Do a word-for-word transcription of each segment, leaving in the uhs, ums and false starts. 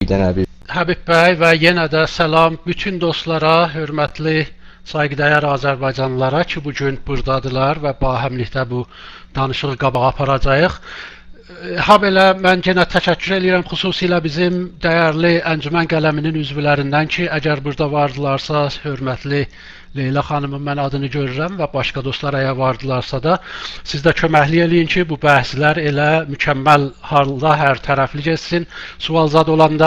Həbib. Həbib bəy və yenə də salam bütün dostlara, hörmətli, saygıdəyər Azərbaycanlılara ki, bugün buradadılar və bahəmlikdə bu danışığı qabağa aparacağıq. Ha belə mən yenə təşəkkür edirəm xüsusilə bizim dəyərli əncümən qələminin üzvlərindən ki, əgər burada vardılarsa, hörmətli Leyla xanımın mən adını görürəm və başqa dostlar əgər vardılarsa da siz də köməklik eləyin ki, bu bəhslər elə mükəmməl halda hər tərəfli getsin, sualzad olanda.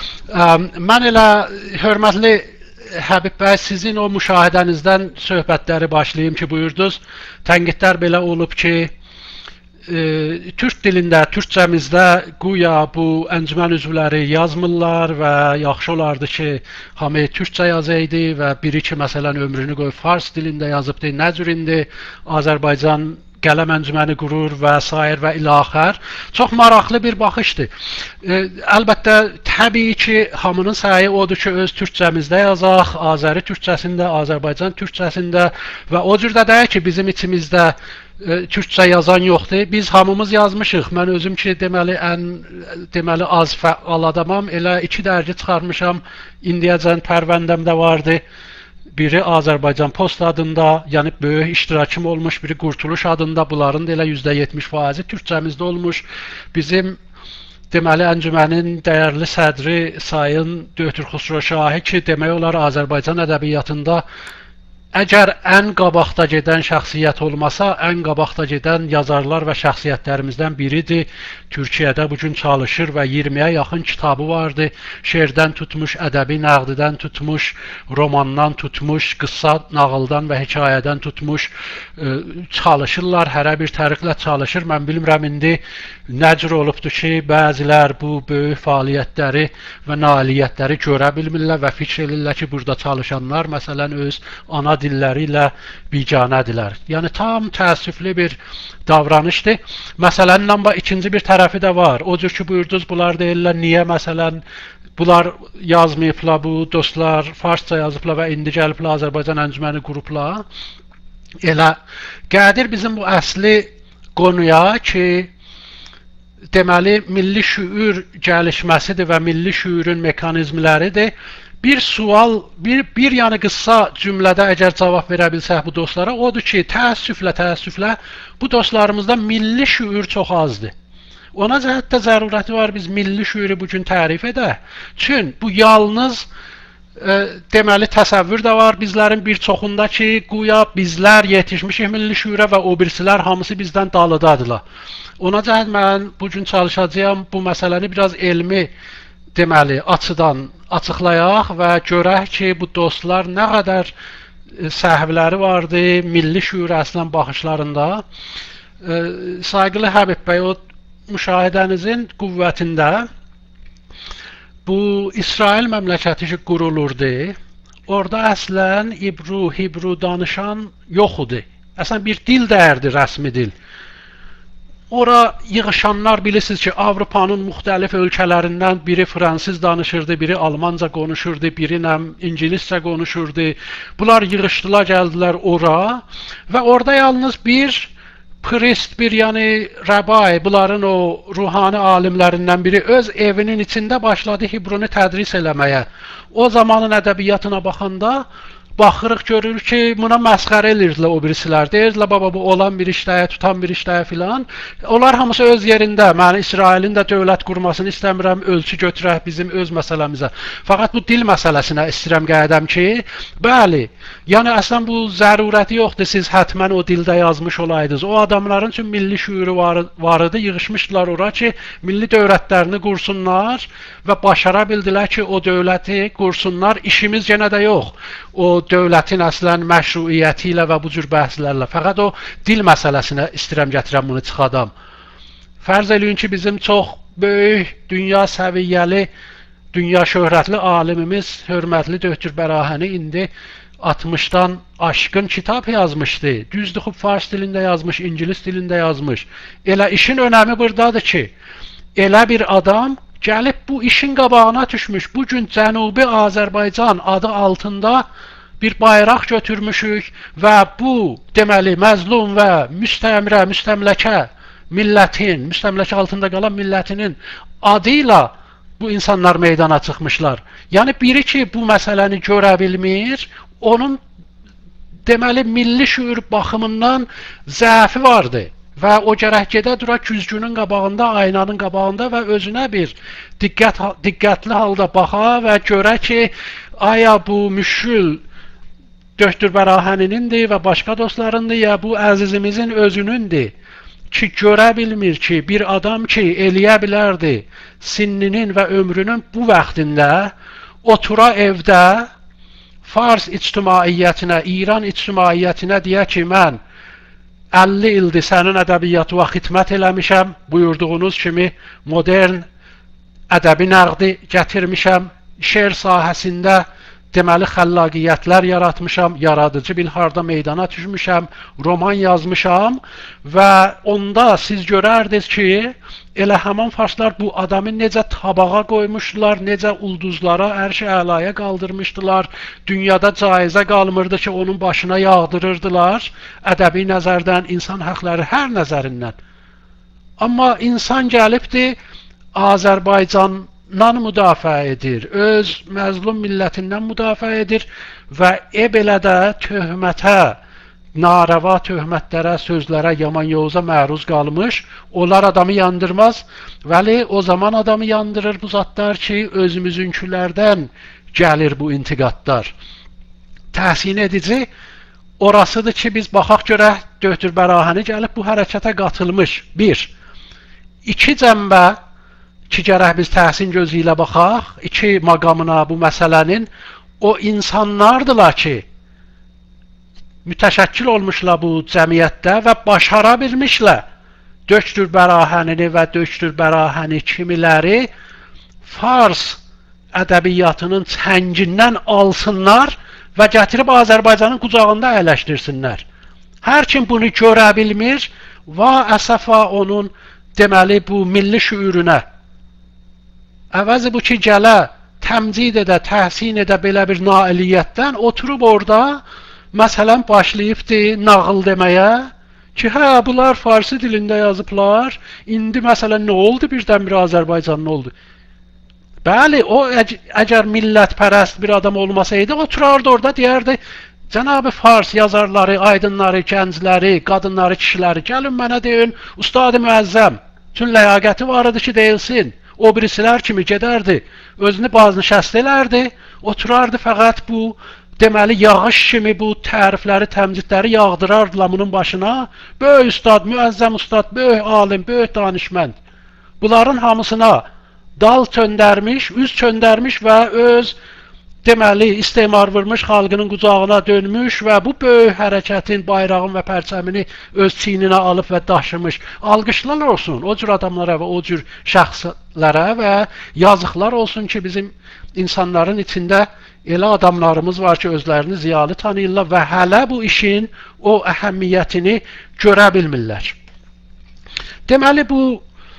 Mən elə hörmətli Həbib bəy, sizin o müşahidənizdən söhbətləri başlayayım ki, buyurdunuz. Tənqidlər belə olub ki, e, Türk dilində, Türkcəmizdə güya bu əncümən üzvləri yazmırlar və yaxşı olardı ki, hamı Türkcə yazaydı və biri ki, məsələn, ömrünü qoyub Fars dilində yazıbdı, nə cür indi Azərbaycan qələm əncüməni qurur və sair və ilaxər. Çox maraqlı bir baxışdır. E, əlbəttə, təbii ki, hamının səyi odur ki, öz Türkcəmizdə yazaq, Azəri Türkcəsində, Azərbaycan Türkcəsində və o cür də deyək ki, bizim içimizdə e, Türkcə yazan yoxdur. Biz hamımız yazmışıq. Mən özüm ki, deməli, ən deməli, az fəal adamam. Elə iki dərgi çıxarmışam, indiyəcən pərvəndəmdə vardı. Biri Azərbaycan Post adında, yəni böyük iştirakım olmuş, biri Qurtuluş adında, bunların da elə yüzdə yetmiş faizi Türkcəmizdə olmuş. Bizim deməli əncümənin dəyərli sədri Sayın Dötür Xusro Şahi ki, demək olar Azərbaycan ədəbiyyatında əgər ən qabaqda gedən şəxsiyyət olmasa, ən qabaqda gedən yazarlar və şəxsiyyətlərimizdən biridir. Türkiyədə bugün çalışır və iyirmiyə yaxın kitabı vardı. Şeirdən tutmuş, ədəbi nəqdidən tutmuş, romandan tutmuş, qıssa nağıldan və hekayədən tutmuş e, çalışırlar, hərə bir təriqlə çalışır. Mən bilmirəm indi nə cür olubdur ki, bəzilər bu böyük fəaliyyətləri və nailiyyətləri görə bilmirlər və fikr edirlər ki, burada çalışanlar məsələn öz ana dilləri ilə biganədirlər. Yəni tam təəssüflü bir davranışdır. Məsələnin ikinci bir tərəfi də var. O cür ki, buyurdunuz, bunlar deyirlər, niyə məsələn bunlar yazmayıblar, bu dostlar farsça yazıblar və indi gəliblər Azərbaycan əncüməni qurublar. Elə qədir bizim bu əsli qonuya ki, deməli, milli şüur gəlişməsidir və milli şüurun mekanizmləridir. Bir sual, bir, bir yəni qısa cümlədə əgər cavab verə bilsək bu dostlara, odur ki, təəssüflə, təəssüflə bu dostlarımızda milli şüur çox azdır. Ona cəhətdə zərurəti var biz milli şüuru bugün tərif edək. Çün bu yalnız e, deməli təsəvvür də var bizlərin bir çoxunda ki, güya bizlər yetişmişik milli şüura və o birisilər hamısı bizdən dalıdadılar. Ona cəhət mən bugün çalışacağım bu məsələni biraz elmi deməli açıdan açıqlayaq və görək ki, bu dostlar nə qədər səhvləri vardı milli şüur əslən baxışlarında. E, saygılı Həbib bəy, o müşahidənizin qüvvətində bu İsrail məmləkəti ki qurulurdu, orada əslən İbru, Hibru danışan yox idi. Əslən bir dil dəyərdi, rəsmi dil. Ora yığışanlar bilirsiniz ki, Avropanın müxtəlif ölkələrindən biri fransız danışırdı, biri almanca konuşurdu, biri ingiliscə konuşurdu. Bunlar yığışdılar, gəldilər ora və orada yalnız bir prist, bir yəni rəbai, bunların o ruhani alimlərindən biri öz evinin içində başladı Hibrunu tədris eləməyə. O zamanın ədəbiyyatına baxanda baxırıq, görürük ki, buna məsxərə edirdilər o birisilər. Deyirdilər, baba, bu olan bir işləyə, tutan bir işləyə filan. Onlar hamısı öz yerində. Mən İsrailin də dövlət qurmasını istəmirəm, ölçü götürək bizim öz məsələmizə. Fəqat bu dil məsələsinə istəyirəm qədəm ki, bəli, yəni əslən bu zərurəti yoxdur, siz hətmən o dildə yazmış olaydınız. O adamların üçün milli şüuru var, var idi, yığışmışdılar ora ki, milli dövlətlərini qursunlar və başara bildilər ki, o dövləti qursunlar, işimiz yenə də yox. O dövlətin əslən məşruiyyəti ilə və bu cür bəhslərlə. Fəqat o dil məsələsinə istirəm gətirəm bunu çıxadam. Fərz eləyin ki, bizim çox böyük, dünya səviyyəli, dünya şöhrətli alimimiz, hörmətli Dötür Bərahəni indi altmışdan aşkın kitab yazmışdı. Düzdür, xub fars dilində yazmış, ingilis dilində yazmış. Elə işin önəmi buradadır ki, elə bir adam gəlib bu işin qabağına düşmüş. Bugün Cənubi Azərbaycan adı altında bir bayraq götürmüşük və bu deməli məzlum və müstəmrə, müstəmləkə millətin, müstəmləkə altında qalan millətinin adıyla bu insanlar meydana çıxmışlar. Yəni biri ki bu məsələni görə bilmir, onun deməli milli şuur baxımından zəfi vardı və o gərək gedə dura güzgünün qabağında, aynanın qabağında və özünə bir diqqət, diqqətli halda baxa və görə ki, aya bu müşkül Döktür Bərahəninindir və başqa dostlarındır, ya bu əzizimizin özünündür ki, görə bilmir ki, bir adam ki, eləyə bilərdi sinninin və ömrünün bu vaxtında otura evdə Fars ictimaiyyətinə, İran ictimaiyyətinə deyə ki, mən əlli ildir sənin ədəbiyyatına xidmət eləmişəm, buyurduğunuz kimi modern ədəbi nəqdi gətirmişəm, şeir sahəsində deməli xəllaqiyyətlər yaratmışam, yaradıcı bir harda meydana düşmüşəm, roman yazmışam və onda siz görərdiniz ki, elə həman farslar bu adamı necə tabağa qoymuşdular, necə ulduzlara, ərş-i əlaya qaldırmışdılar, dünyada caizə qalmırdı ki, onun başına yağdırırdılar, ədəbi nəzərdən, insan haqları hər nəzərindən. Amma insan gəlibdi, Azərbaycan nan müdafiə edir, öz məzlum millətindən müdafiə edir və e belə də töhmətə, narəva töhmətlərə, sözlərə, yaman yoğuza məruz qalmış, onlar adamı yandırmaz, vəli o zaman adamı yandırır bu zatlar ki, özümüzünkilərdən gəlir bu intiqadlar. Təhsin edici orasıdır ki, biz baxaq görək, Döktür Bərahəni gəlib bu hərəkətə qatılmış. Bir, iki cəmbə ki, gərək biz təhsin gözü ilə baxaq, iki maqamına bu məsələnin, o insanlardılar ki, mütəşəkkil olmuşlar bu cəmiyyətdə və başara bilmişlər Döktür Bərahənini və Döktür Bərahəni kimiləri Fars ədəbiyyatının çəngindən alsınlar və gətirib Azərbaycanın qucağında əyləşdirsinlər. Hər kim bunu görə bilmir, va əsəfa onun deməli bu milli şüuruna. Əvəzi bu ki, gələ, təmcid edə, təhsin edə belə bir nailiyyətdən oturub orada, məsələn, başlayıbdır nağıl deməyə ki, hə, bunlar farsi dilində yazıblar, indi məsələn, nə oldu birdən-bir Azərbaycan, nə oldu? Bəli, o əgər millətpərəst bir adam olmasaydı, oturardı orada, deyərdi, Cənab-ı Fars yazarları, aydınları, gəncləri, qadınları, kişiləri, gəlin mənə deyin, ustad-ı müəzzəm, tün ləyaqəti var idi ki, deyilsin. O birisilər kimi gedərdi, özünü baznişəst elərdi, oturardı fəqət bu, deməli, yağış kimi bu tərifləri, təmcidləri yağdırardılar bunun başına. Böyük ustad, müəzzəm ustad, böyük alim, böyük danışmənd. Bunların hamısına dal çöndərmiş, üz çöndərmiş və öz, deməli, istemar vurmuş xalqının qucağına dönmüş və bu böyük hərəkətin, bayrağın və pərçəmini öz çiyninə alıb və daşımış. Alqışlar olsun o cür adamlara və o cür şəxslərə və yazıqlar olsun ki, bizim insanların içində elə adamlarımız var ki, özlərini ziyalı tanıyırlar və hələ bu işin o əhəmiyyətini görə bilmirlər. Deməli, bu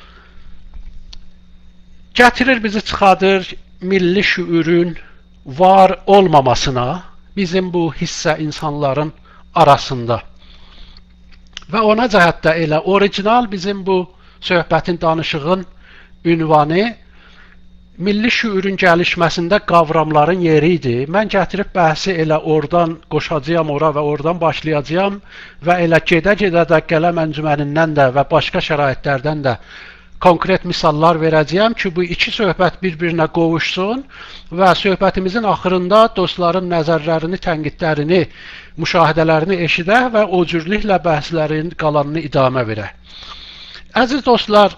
gətirir bizi çıxadır milli şüurun var olmamasına, bizim bu hissə insanların arasında. Və ona cəhətdə elə orijinal bizim bu söhbətin, danışığın ünvanı milli şüurun gəlişməsində qavramların yeri idi. Mən gətirib bəhsi elə oradan qoşacağam ora və oradan başlayacağam və elə gedə-gedə də qələm əncümənindən də və başqa şəraitlərdən də konkret misallar verəcəyəm ki, bu iki söhbət bir-birinə qovuşsun və söhbətimizin axırında dostların nəzərlərini, tənqidlərini, müşahidələrini eşidək və o cürlüklə bəhslərin qalanını idamə verək. Əziz dostlar,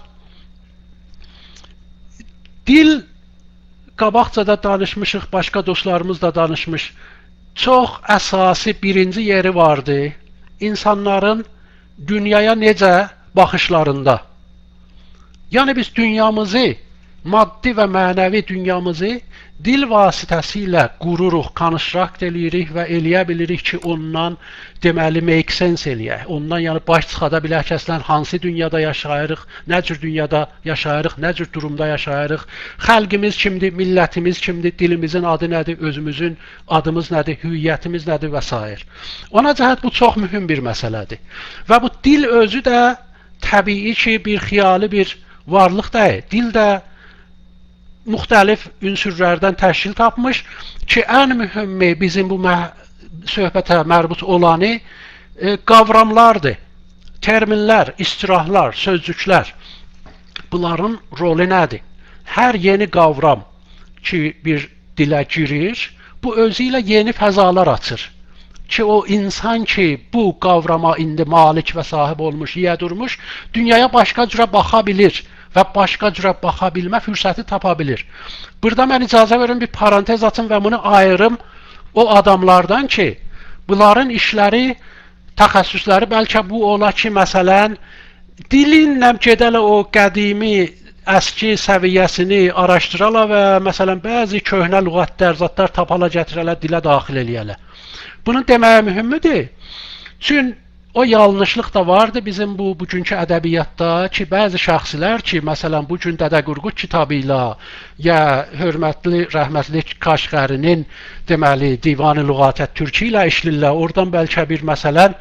dil qabaqcada danışmışıq, başqa dostlarımız da danışmış. Çox əsası birinci yeri vardı insanların dünyaya necə baxışlarında. Yəni biz dünyamızı, maddi və mənəvi dünyamızı dil vasitəsilə qururuq, konstrakt eləyirik və eləyə bilirik ki, ondan deməli make sense eləyək. Ondan yəni baş çıxada bilək ki, əslən hansı dünyada yaşayırıq, nə cür dünyada yaşayırıq, nə cür durumda yaşayırıq, xalqimiz kimdir, millətimiz kimdir, dilimizin adı nədir, özümüzün adımız nədir, hüviyyətimiz nədir və s. Ona cəhət bu çox mühüm bir məsələdir. Və bu dil özü də təbii ki, bir xiyali bir varlıq deyil. Dil də müxtəlif ünsürlərdən təşkil tapmış ki, ən mühümmi bizim bu söhbətə mərbut olanı e, qavramlardır, terminlər, istirahlar, sözcüklər. Bunların rolu nədir? Hər yeni qavram ki, bir dilə girir, bu özü ilə yeni fəzalar açır. Ki, o insan ki, bu qavrama indi malik və sahib olmuş, yiyə durmuş, dünyaya başqa cürə baxa bilir və başqa cürə baxa bilmə fürsəti tapa bilir. Burada mən icazə verin, bir parantez açım və bunu ayırım o adamlardan ki, bunların işləri, təxəssüsləri bəlkə bu ola ki, məsələn, dilinlə gedələ o qədimi əski səviyyəsini araşdırala və məsələn, bəzi köhnə lüğətlər, zatlar tapala gətirələ, dilə daxil eləyələ. Bunun deməyə mühümmidir. Çünki o yanlışlıq da vardı bizim bu bugünkü ədəbiyyatda ki, bəzi şəxslər ki, məsələn, bugün Dədə Qorqud kitabı ilə ya hörmətli, rəhmətli Kaşqərinin deməli, Divan-ı Lüğatət Türki ilə işlirlər. Oradan bəlkə bir məsələn,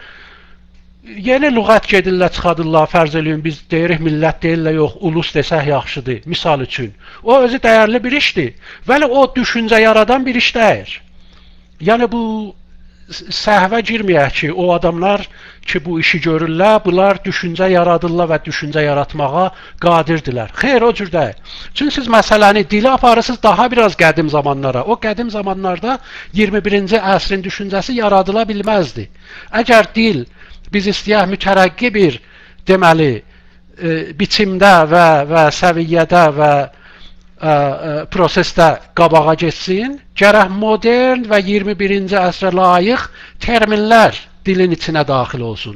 yeni lüğət gedirlər, çıxadırlar, fərz eləyin, biz deyirik, millət deyirlər, yox, ulus desək yaxşıdır, misal üçün. O özü dəyərli bir işdir. Vəli o düşüncə yaradan bir iş deyir. Yəni bu səhvə girməyək ki, o adamlar ki, bu işi görürlər, bunlar düşüncə yaradırlar və düşüncə yaratmağa qadirdirlər. Xeyr, o cür deyil. Çünki siz məsələni dili aparırsınız daha biraz qədim zamanlara. O qədim zamanlarda iyirmi birinci əsrin düşüncəsi yaradıla bilməzdi. Əgər dil biz istəyək mütərəqqi bir deməli, e, biçimdə və, və səviyyədə və ə, ə, prosesdə qabağa geçsin, gərək modern və iyirmi birinci əsrə layiq terminlər dilin içinə daxil olsun.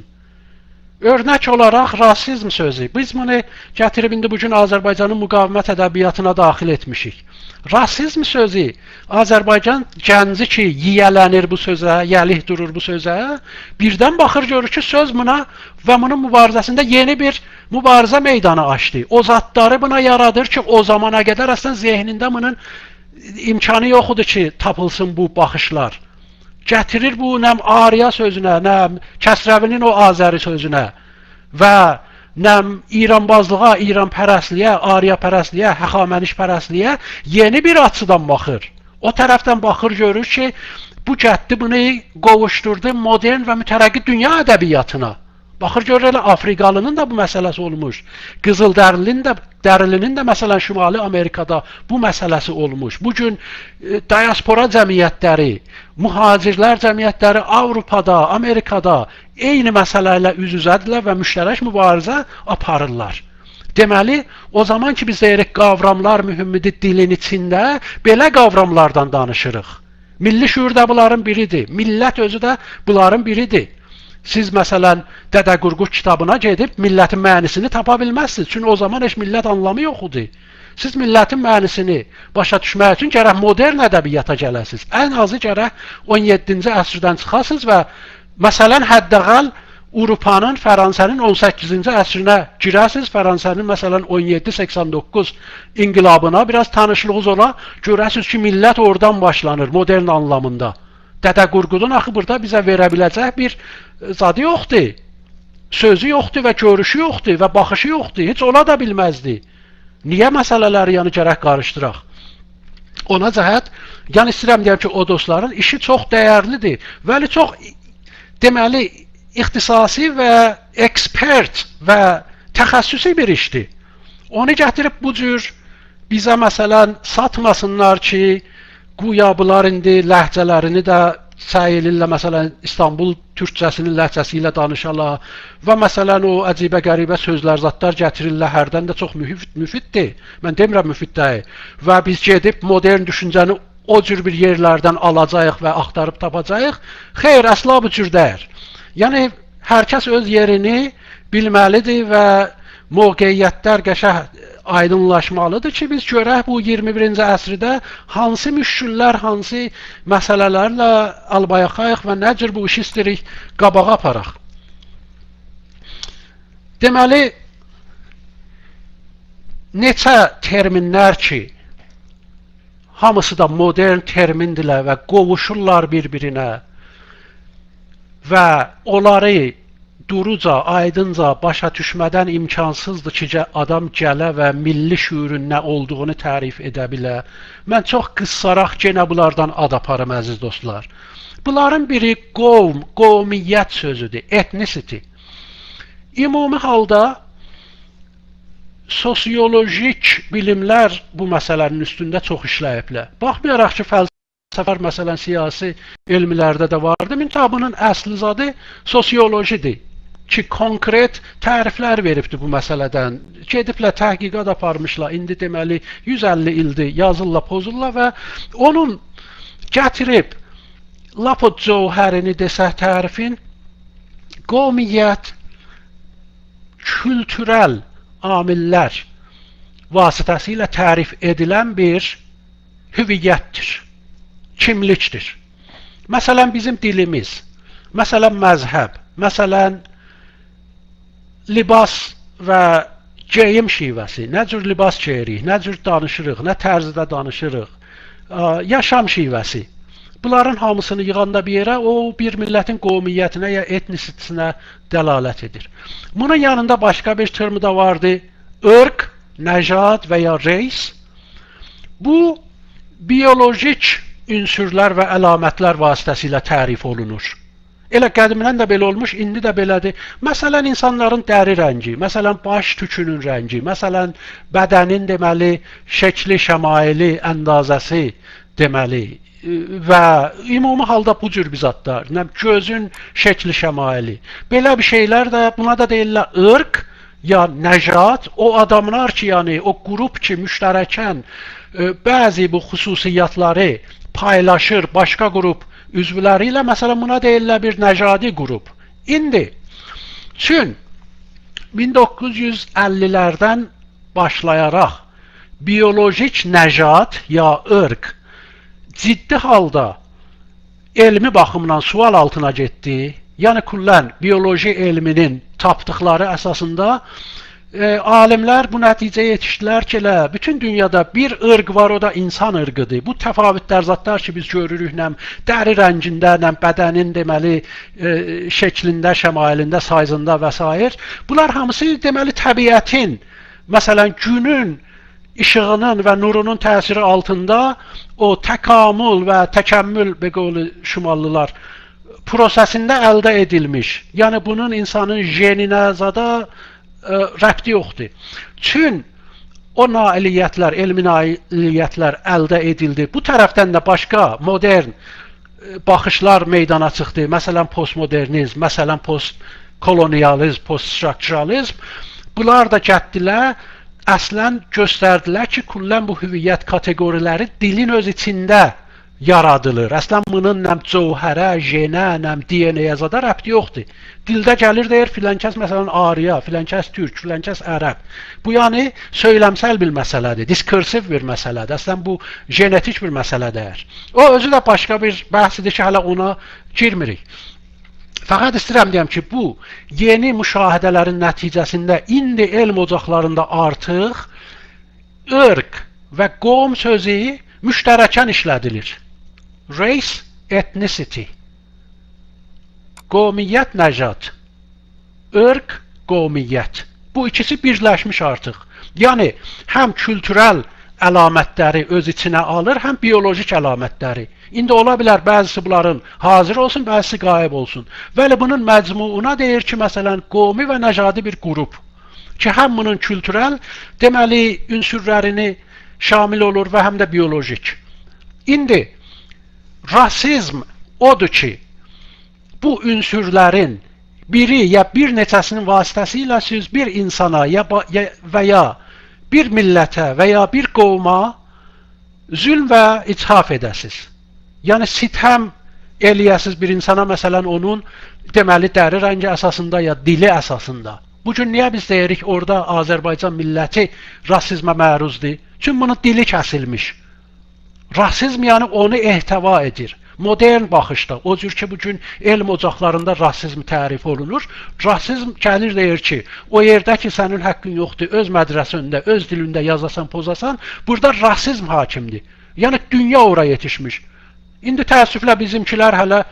Örnək olaraq rasizm sözü. Biz bunu gətirib indi bugün Azərbaycanın müqavimət ədəbiyyatına daxil etmişik. Rasizm sözü Azərbaycan gənci ki, yiyələnir bu sözə, yəlik durur bu sözə, birdən baxır görür ki, söz buna və bunun mübarizəsində yeni bir mübarizə meydanı açdı. O zatları buna yaradır ki, o zamana qədər əslən zehnində bunun imkanı yoxudur ki, tapılsın bu baxışlar. Gətirir bu nəm Arya sözünə, nəm Kəsrəvinin o Azəri sözünə və nəm İranbazlığa, İranpərəstliyə, Aryapərəstliyə, Həxamənişpərəstliyə yeni bir açıdan baxır. O tərəfdən baxır, görür ki, bu gətdi bunu qovuşturdu modern və mütərəqqi dünya ədəbiyyatına. Baxır, görür, elə Afrikalının da bu məsələsi olmuş. Qızıldərilinin də, dərilinin də məsələn Şimali Amerikada bu məsələsi olmuş. Bugün e, diaspora cəmiyyətləri, mühacirlər cəmiyyətləri Avropada, Amerikada eyni məsələ ilə üz-üzədirlər və müştərək mübarizə aparırlar. Deməli, o zaman ki, biz deyirik qavramlar mühümmidir dilin içində, belə qavramlardan danışırıq. Milli şuur da bunların biridir. Millət özü də bunların biridir. Siz məsələn Dədə Qorqud kitabına gedib millətin mənisini tapa bilməzsiniz. Çünki o zaman heç millət anlamı yoxudur. Siz millətin mənisini başa düşmək üçün gərək modern ədəbiyyata gələsiniz. Ən azı gərək on yeddinci əsrdən çıxasınız və məsələn həddəqəl Avropanın, Fransənin on səkkizinci əsrinə girəsiniz. Fransənin məsələn on yeddi səksən doqquz inqilabına biraz tanışlığınız ola, görəsiniz ki, millət oradan başlanır modern anlamında. Dədə Qorqudun axı burada bizə verə biləcək bir zadı yoxdur. Sözü yoxdur və görüşü yoxdur və baxışı yoxdur. Heç ola da bilməzdi. Niyə məsələləri yəni gərək qarışdıraq? Ona cəhət, yəni istəyirəm deyəm ki, o dostların işi çox dəyərlidir. Vəli çox deməli ixtisasi və ekspert və təxəssüsi bir işdir. Onu gətirib bu cür bizə məsələn satmasınlar ki, güya bunlar indi ləhcələrini də səy edirlər, məsələn İstanbul türkcəsinin ləhcəsi ilə danışarlar və məsələn o əcibə qəribə sözlər, zatlar gətirirlər, hərdən də çox müfiddir. Mən demirəm müfid deyil. Və biz gedib modern düşüncəni o cür bir yerlərdən alacağıq və axtarıb tapacağıq. Xeyr, əsla bu cür deyil. Yəni, hər kəs öz yerini bilməlidir və mövqeyiyyətlər qəşəng aydınlaşmalıdır ki, biz görək bu iyirmi birinci əsrdə hansı müşküllər, hansı məsələlərlə albayaqayıq və nə cür bu işi istəyirik qabağa aparaq. Deməli, neçə terminlər ki, hamısı da modern termindirlər və qovuşurlar bir-birinə və onları duruca, aydınca başa düşmədən imkansızdır ki, adam gələ və milli şüurun nə olduğunu tərif edə bilə. Mən çox qıssaraq genə bunlardan ad aparım, əziz dostlar. Bunların biri qovm, qovmiyyət sözüdür, ethnicity. Ümumi halda sosiolojik bilimlər bu məsələnin üstündə çox işləyiblər. Baxmayaraq ki, fəlsəfə, məsələn, siyasi elmlərdə də vardır. Mintabının əsli zadı sosiolojidir ki, konkret təriflər veribdir bu məsələdən. Gediblər, təhqiqat aparmışlar. İndi deməli yüz əlli ildir yazırlar, pozurlar və onun gətirib lap o cövhərini desək tərifin qovmiyyət kültürel amillər vasitəsilə tərif edilən bir hüviyyətdir, kimlikdir. Məsələn, bizim dilimiz, məsələn, məzhəb, məsələn, libas və geyim şivəsi, nə cür libas geyirik, nə cür danışırıq, nə tərzdə danışırıq, yaşam şivəsi. Bunların hamısını yığanda bir yerə o bir millətin qovmiyyətinə ya etnisitinə dəlalət edir. Bunun yanında başqa bir termi də vardı, ırq, nəcad və ya reys. Bu, biyolojik ünsürlər və əlamətlər vasitəsilə tərif olunur. Elə qədimdən də belə olmuş, indi də belədir. Məsələn, insanların dəri rəngi, məsələn, baş tükünün rəngi, məsələn, bədənin deməli, şəkli, şəmaili, əndazəsi deməli və ümumi halda bu cür bizatlar, gözün şəkli, şəmaili. Belə bir şeylər də, buna da deyirlər ırq ya nəcad, o adamlar ki, yəni o qrup ki, müştərəkən bəzi bu xüsusiyyətləri paylaşır başqa qrup üzvləri ilə, məsələn, buna deyirlər bir nəcadi qrup. İndi, çün min doqquz yüz əllilərdən başlayaraq biyolojik nəcad ya ırq ciddi halda elmi baxımdan sual altına getdi. Yəni, kullən biyoloji elminin tapdıqları əsasında e, alimlər bu nəticəyə yetişdilər ki, elə, bütün dünyada bir ırq var, o da insan ırqıdır. Bu təfavütlər zatlar ki, biz görürük, nəm dəri rəngində, nəm bədənin deməli e, şəklində, şəmailində, sayzında və s. Bunlar hamısı deməli təbiətin, məsələn, günün işığının və nurunun təsiri altında o təkamül və təkəmmül beqolu şumallılar prosesində əldə edilmiş. Yəni, bunun insanın geninə zada e, rəbti yoxdur. Çün o nailiyyətlər, elmi nailiyyətlər əldə edildi. Bu tərəfdən də başqa modern e, baxışlar meydana çıxdı. Məsələn, postmodernizm, məsələn, postkolonializm, poststrukturalizm. Bunlar da gətdilər, əslən göstərdilər ki, kullən bu hüviyyət kateqoriləri dilin öz içində yaradılır. Əslən, bunun nəm cövhərə, jenə, nəm D N A-yə zada rəbti yoxdur. Dildə gəlir deyir, filənkəs məsələn Arya, filənkəs Türk, filənkəs Ərəb. Bu, yəni, söyləmsəl bir məsələdir, diskursiv bir məsələdir. Əslən, bu, genetik bir məsələdir. O, özü də başqa bir bəhsidir ki, hələ ona girmirik. Fəqət istəyirəm deyəm ki, bu yeni müşahidələrin nəticəsində indi elm ocaqlarında artıq ırq və qovm sözü müştərəkən işlədilir. Race, ethnicity. Qovmiyyət, nəcad. Irq, qovmiyyət. Bu ikisi birləşmiş artıq. Yəni, həm kültürel əlamətləri öz içinə alır, həm biyolojik əlamətləri. İndi ola bilər bəzisi bunların hazır olsun, bəzisi qayıb olsun. Bəli, bunun məcmuuna deyir ki, məsələn, qovmi və nəcadi bir qrup ki, həm bunun kültürel, deməli, ünsürlərini şamil olur və həm də biyolojik. İndi, rasizm odur ki, bu ünsürlərin biri ya bir neçəsinin vasitəsilə siz bir insana ya, ya, və ya bir millətə və ya bir qovma zülm və ithaf edəsiz. Yəni, sithəm eləyəsiz bir insana, məsələn, onun deməli dəri rəngi əsasında ya dili əsasında. Bugün niyə biz deyirik, orada Azərbaycan milləti rasizmə məruzdur? Çünki bunun dili kəsilmiş. Rasizm, yəni, onu ehtiva edir. Modern baxışda, o cür ki, bugün elm ocaqlarında rasizm tərif olunur. Rasizm gəlir deyir ki, o yerdə ki, sənin haqqın yoxdur, öz mədrəsəndə, öz dilində yazasan, pozasan, burada rasizm hakimdir. Yəni, dünya ora yetişmiş. İndi təəssüflə bizimkilər hələ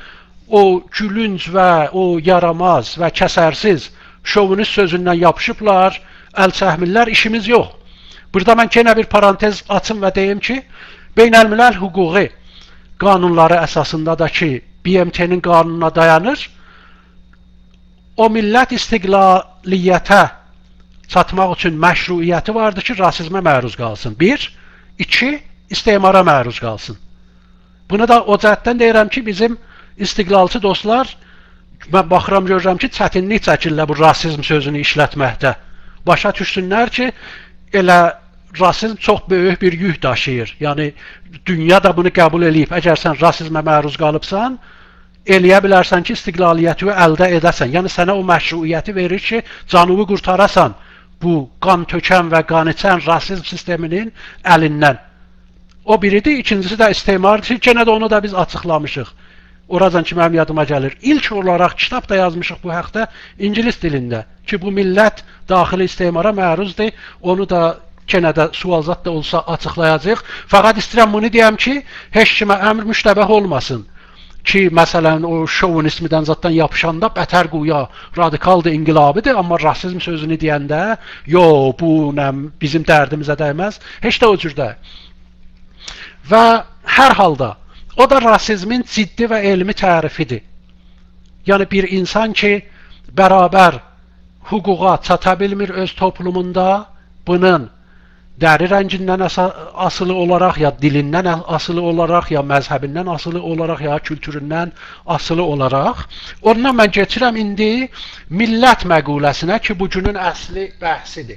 o gülünc və o yaramaz və kəsərsiz şovinist sözündən yapışıblar, əl çəkmirlər, işimiz yox. Burada mən yenə bir parantez açım və deyim ki, beynəlmiləl hüquqi qanunları əsasında da ki, B M T-nin qanununa dayanır, o millət istiqlaliyyətə çatmaq üçün məşruiyyəti vardır ki, rasizmə məruz qalsın. Bir, iki, istemara məruz qalsın. Bunu da o cəhətdən deyirəm ki, bizim istiqlalçı dostlar, mən baxıram, görürəm ki, çətinlik çəkirlər bu rasizm sözünü işlətməkdə. Başa düşsünlər ki, elə rasizm çox böyük bir yük daşıyır. Yəni, dünya da bunu qəbul edib. Əgər sən rasizmə məruz qalıbsan, eləyə bilərsən ki, istiqlaliyyəti əldə edəsən. Yəni, sənə o məşruiyyəti verir ki, canını qurtarasan bu qan tökən və qan içən rasizm sisteminin əlindən. O biridir, ikincisi də istemardır. Gənə də onu da biz açıqlamışıq. Oradan ki, mənim yadıma gəlir. İlk olaraq kitab da yazmışıq bu haqda İngilis dilində ki, bu millət daxili istemara məruzdur. Onu da gənə də sualzat da olsa açıqlayacaq. Fəqət istəyirəm bunu deyəm ki, heç kimə əmr müştəbəh olmasın. Ki, məsələn, o şovinismdən zatdan yapışanda bətər quya radikaldır, inqilabidir, amma rasizm sözünü deyəndə, yo, bu nə, bizim dərdimizə dəyməz, heç də o cürdə. Və hər halda, o da rasizmin ciddi və elmi tərifidir. Yəni, bir insan ki, bərabər hüquqa çata bilmir öz toplumunda, bunun dəri rəngindən asılı olaraq, ya dilindən asılı olaraq, ya məzhəbindən asılı olaraq, ya kültüründən asılı olaraq. Ondan mən geçirəm indi millət məquləsinə ki, bu günün əsli bəhsidir.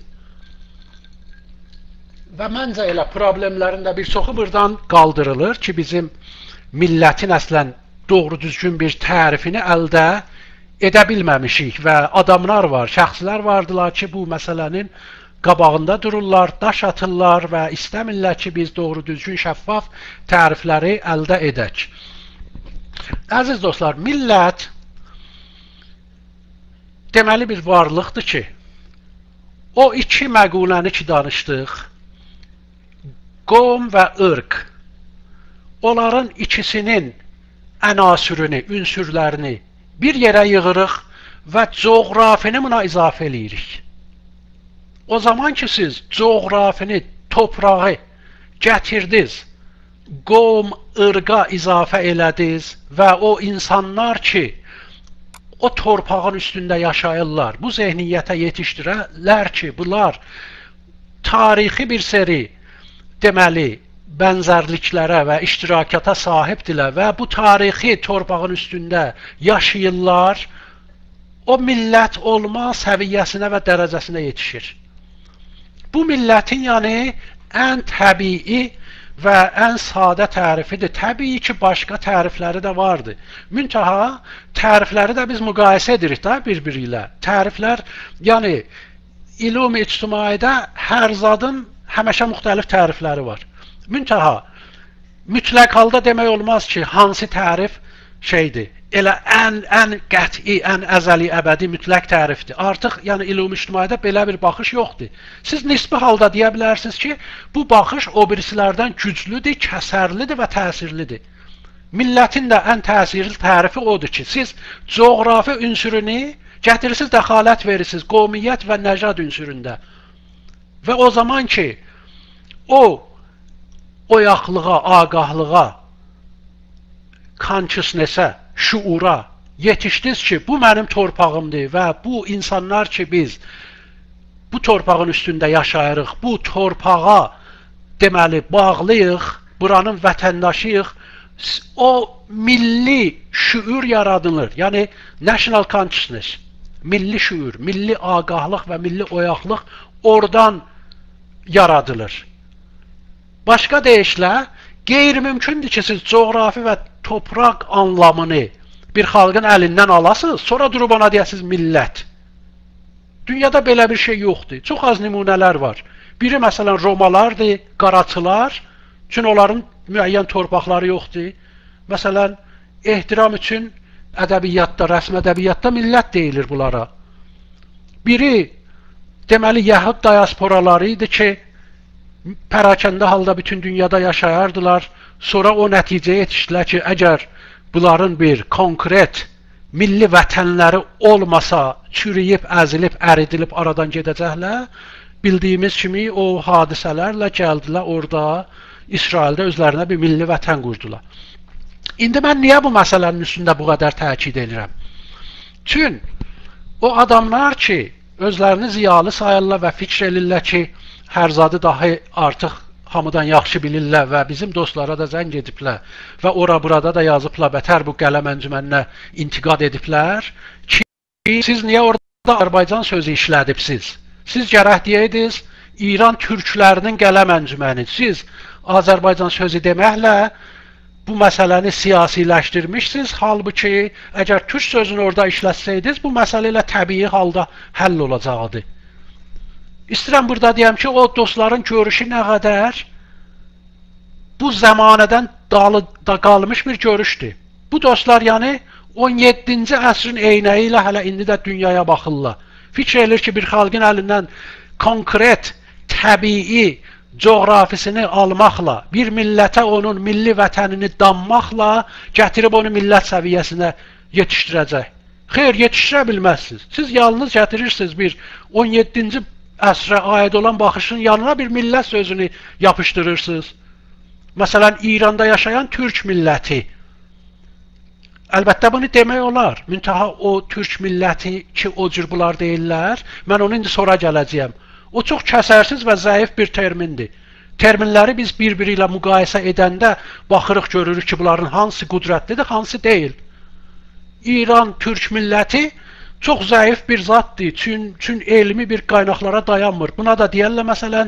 Və məncə elə problemlərin də bir çoxu buradan qaldırılır ki, bizim millətin əslən doğru düzgün bir tərifini əldə edə bilməmişik və adamlar var, şəxslər vardılar ki, bu məsələnin qabağında dururlar, daş atırlar və istəmirlər ki, biz doğru düzgün şəffaf tərifləri əldə edək. Əziz dostlar, millət deməli bir varlıqdır ki, o iki məquləni ki danışdıq, qovm və ırq, onların ikisinin ənasürünü, ünsürlərini bir yerə yığırıq və coğrafini buna izafə edirik. O zaman ki, siz coğrafini, toprağı gətirdiniz, qovm, ırqa izafə elədiniz və o insanlar ki, o torpağın üstündə yaşayırlar, bu zehniyyətə yetişdirərlər ki, bunlar tarixi bir seri, deməli, bənzərliklərə və iştirakata sahibdirlər və bu tarixi torpağın üstündə yaşayırlar, o millət olma səviyyəsinə və dərəcəsinə yetişir. Bu millətin yəni ən təbii və ən sadə tərifidir. Təbii ki, başqa tərifləri də vardır. Müntəha, tərifləri də biz müqayisə edirik da bir-biri ilə. Təriflər, yəni, ilum-i ictimaidə hər zadın həmişə müxtəlif tərifləri var. Müntəha, mütləq halda demək olmaz ki, hansı tərif şeydir, elə ən, ən qəti, ən əzəli, əbədi, mütləq tərifdir. Artıq, yəni, ilum-i ictimaidə belə bir baxış yoxdur. Siz nisbi halda deyə bilərsiniz ki, bu baxış o birisilərdən güclüdür, kəsərlidir və təsirlidir. Millətin də ən təsirli tərifi odur ki, siz coğrafi ünsürünü gətirirsiniz, dəxalət verirsiniz, qovmiyyət və nəcad ünsüründə. Və o zaman ki, o oyaqlığa, ağahlığa, consciousness-ə, şuura yetişdiniz ki, bu mənim torpağımdır və bu insanlar ki, biz bu torpağın üstündə yaşayırıq, bu torpağa deməli bağlıyıq, buranın vətəndaşıyıq, o milli şuur yaradılır. Yəni, national consciousness, milli şuur, milli ağahlıq və milli oyaqlıq oradan yaradılır. Başqa deyişlə, qeyri-mümkündür ki, siz coğrafi və topraq anlamını bir xalqın əlindən alasınız, sonra durub ona deyəsiniz millət. Dünyada belə bir şey yoxdur. Çox az nümunələr var. Biri, məsələn, Romalardır, qaraçılar, çünki onların müəyyən torpaqları yoxdur. Məsələn, ehtiram üçün ədəbiyyatda, rəsm ədəbiyyatda millət deyilir bunlara. Biri, deməli, yəhud diasporaları idi ki, pərakəndə halda bütün dünyada yaşayardılar. Sonra o nəticəyə yetişdilər ki, əgər bunların bir konkret milli vətənləri olmasa, çürüyüb, əzilib, əridilib aradan gedəcəklər. Bildiyimiz kimi o hadisələrlə gəldilər orada, İsraildə özlərinə bir milli vətən qurdular. İndi mən niyə bu məsələnin üstündə bu qədər təkid edirəm? Çün o adamlar ki, özlərini ziyalı sayırlar və fikr edirlər ki, Hərzadı dahi artıq hamıdan yaxşı bilirlər və bizim dostlara da zəng ediblər və ora-burada da yazıblar, bətər bu qələm əncümənlə intiqad ediblər ki, siz niyə orada Azərbaycan sözü işlədibsiz? Siz gərək deyəydiniz, İran türklərinin qələm əncüməni. Siz Azərbaycan sözü deməklə bu məsələni siyasiləşdirmişsiniz. Halbuki, əgər türk sözünü orada işlətsəydiniz, bu məsələ ilə təbii halda həll olacaqdı. İstəyirəm burada deyəm ki, o dostların görüşü nə qədər bu zəmanədən da qalmış bir görüşdür. Bu dostlar yəni on yeddinci əsrin eynəyi ilə hələ indi də dünyaya baxırlar. Fikr edir ki, bir xalqın əlindən konkret, təbii coğrafisini almaqla, bir millətə onun milli vətənini danmaqla gətirib onu millət səviyyəsinə yetişdirəcək. Xeyr, yetişdirə bilməzsiniz. Siz yalnız gətirirsiniz bir on yeddinci əsrə aid olan baxışın yanına bir millət sözünü yapışdırırsınız. Məsələn, İranda yaşayan türk milləti. Əlbəttə bunu demək olar. Müntaha o türk milləti ki, o cür bunlar deyirlər. Mən onu indi sonra gələcəyəm. O çox kəsərsiz və zəif bir termindir. Terminləri biz bir-biri ilə müqayisə edəndə baxırıq, görürük ki, bunların hansı qüdrətlidir, hansı deyil. İran türk milləti çox zəif bir zatdır, çün, çün elmi bir qaynaqlara dayanmır. Buna da deyərlər, məsələn,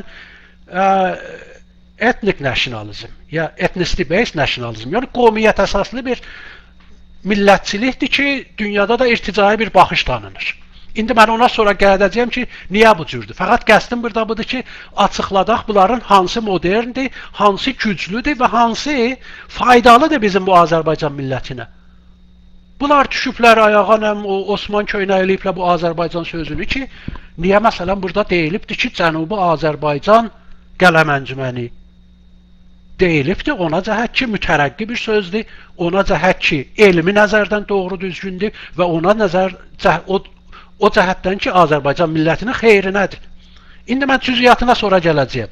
ethnic nationalism, ya ethnicity-based nationalism, yəni qovmiyyət əsaslı bir millətçilikdir ki, dünyada da irticai bir baxış tanınır. İndi mən ona sonra gələcəyəm ki, niyə bu cürdür? Fəqət qəsdim burada budur ki, açıqladaq bunların hansı moderndir, hansı güclüdür və hansı faydalıdır bizim bu Azərbaycan millətinə. Bunlar düşüblər ayağa, nəm, o Osman köynə eləyiblər bu Azərbaycan sözünü ki, niyə məsələn burada deyilibdir ki, Cənubi Azərbaycan qələm əncüməni deyilibdir, ona cəhət ki, mütərəqqi bir sözdür, ona cəhət ki, elmi nəzərdən doğru düzgündür və ona nəzər, o, o cəhətdən ki, Azərbaycan millətinin xeyrinədir. İndi mən cüziyyatına sonra gələcəyəm.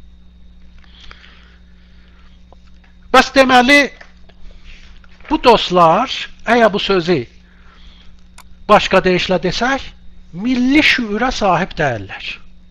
Bəs deməli, bu dostlar, əgər bu sözü başqa deyişlə desək, milli şüura sahib deyirlər.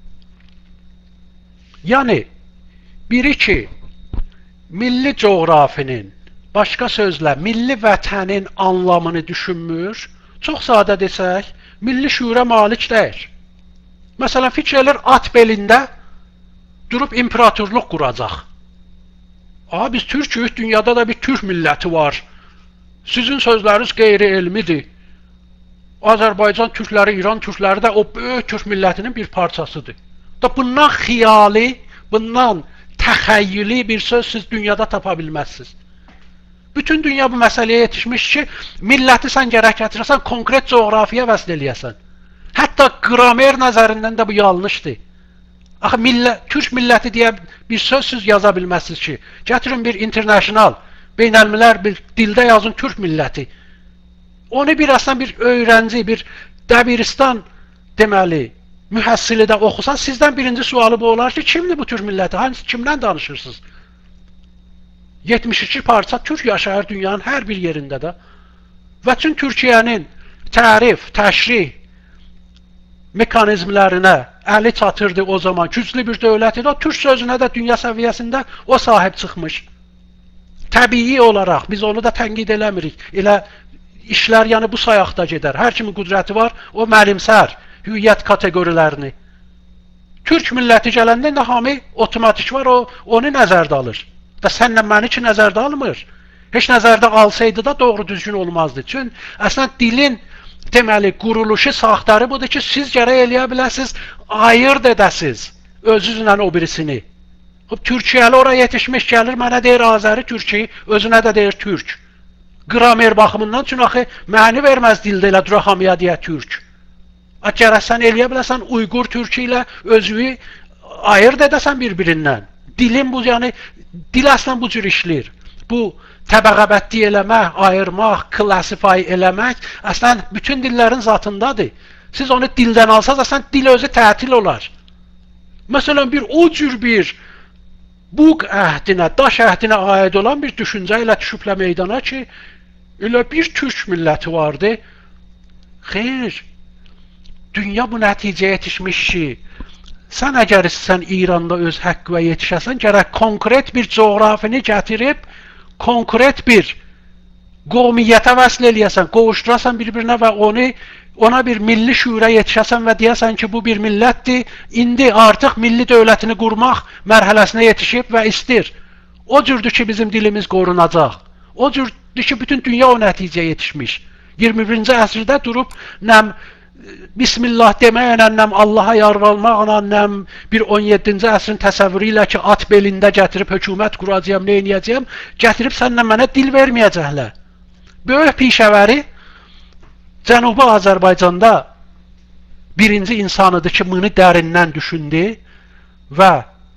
Yəni, biri ki, milli coğrafinin, başqa sözlə, milli vətənin anlamını düşünmür, çox sadə desək, milli şüura malik deyir. Məsələn, fikr edir, at belində durub imperatorluq quracaq. Aha, biz türküyük, dünyada da bir türk milləti var. Sizin sözləriniz qeyri-elmidir. Azərbaycan türkləri, İran türkləri də o böyük türk millətinin bir parçasıdır. Da bundan xiyali, bundan təxəyyüli bir söz siz dünyada tapa bilməzsiniz. Bütün dünya bu məsələyə yetişmiş ki, milləti sən gərək gətirəsən, konkret coğrafiyə vəsl eləyəsən. Hətta qramer nəzərindən də bu yanlışdır. Axı, millə, türk milləti deyə bir söz siz yaza bilməzsiniz ki, gətirin bir international, beynəlmilər bir dildə yazın türk milləti. Onu bir əslən bir öyrənci, bir dəbiristan deməli, mühəssili də oxusan, sizdən birinci sualı bu olar ki, kimdir bu türk milləti? Hansı, kimdən danışırsınız? yetmiş iki parça türk yaşayır dünyanın hər bir yerində də. Və tüm Türkiyənin tərif, təşrih mekanizmlərinə əli çatırdı o zaman. Güclü bir dövlət idi. O türk sözünə də dünya səviyyəsində o sahib çıxmış. Təbii olaraq biz onu da tənqid eləmirik. Elə işlər yəni bu sayaqda gedər. Hər kimin qüdrəti var, o mənimsər hüviyyət kateqorilərini. Türk milləti gələndə də hamı otomatik var, o onu nəzərdə alır. Və sənlə məni ki nəzərdə almır. Heç nəzərdə alsaydı da doğru düzgün olmazdı. Çünki əslən dilin deməli quruluşu saxtarı budur ki, siz gərək eləyə biləsiniz, ayırt edəsiniz özünlə o birisini. Türkiyəli oraya yetişmiş gəlir, mənə deyir Azəri Türkiyi, özünə də deyir Türk. Qramer baxımından üçün axı məni verməz dildə elə dura hamıya deyə Türk. Gərək sən eləyə biləsən Uyğur Türkü ilə özünü ayırt edəsən bir-birindən. Dilin bu, yəni, dil əslən bu cür işləyir. bu təbəqəbətli eləmək, ayırmaq, klassifay eləmək əslən bütün dillərin zatındadır. Siz onu dildən alsanız, əslən dil özü tətil olar. Məsələn, bir o cür bir buq əhdinə, daş əhdinə aid olan bir düşüncə ilə düşüblə meydana ki, elə bir türk milləti vardı. Xeyr, dünya bu nəticəyə yetişmiş ki, sən əgər sən İranda öz haqqı və yetişəsən, gərək konkret bir coğrafini gətirib, konkret bir qovmiyyətə vəsl eləyəsən, qovuşdurasan bir-birinə və onu, ona bir milli şüurə yetişəsən və deyəsən ki, bu bir millətdir, indi artıq milli dövlətini qurmaq mərhələsinə yetişib və istir. O cürdür ki, bizim dilimiz qorunacaq. O cürdür ki, bütün dünya o nəticəyə yetişmiş. iyirmi birinci əsrdə durub, nəm Bismillah deməklə, nəm Allaha yarvalmaqla, nəm bir on yeddinci əsrin təsəvvürü ilə ki, at belində gətirib hökumət quracağım, nə eləyəcəyəm, gətirib sənlə mənə dil verməyəcəklər. Böyük pişəvəri Cənubi Azərbaycanda birinci insanıdır ki, bunu dərindən düşündü və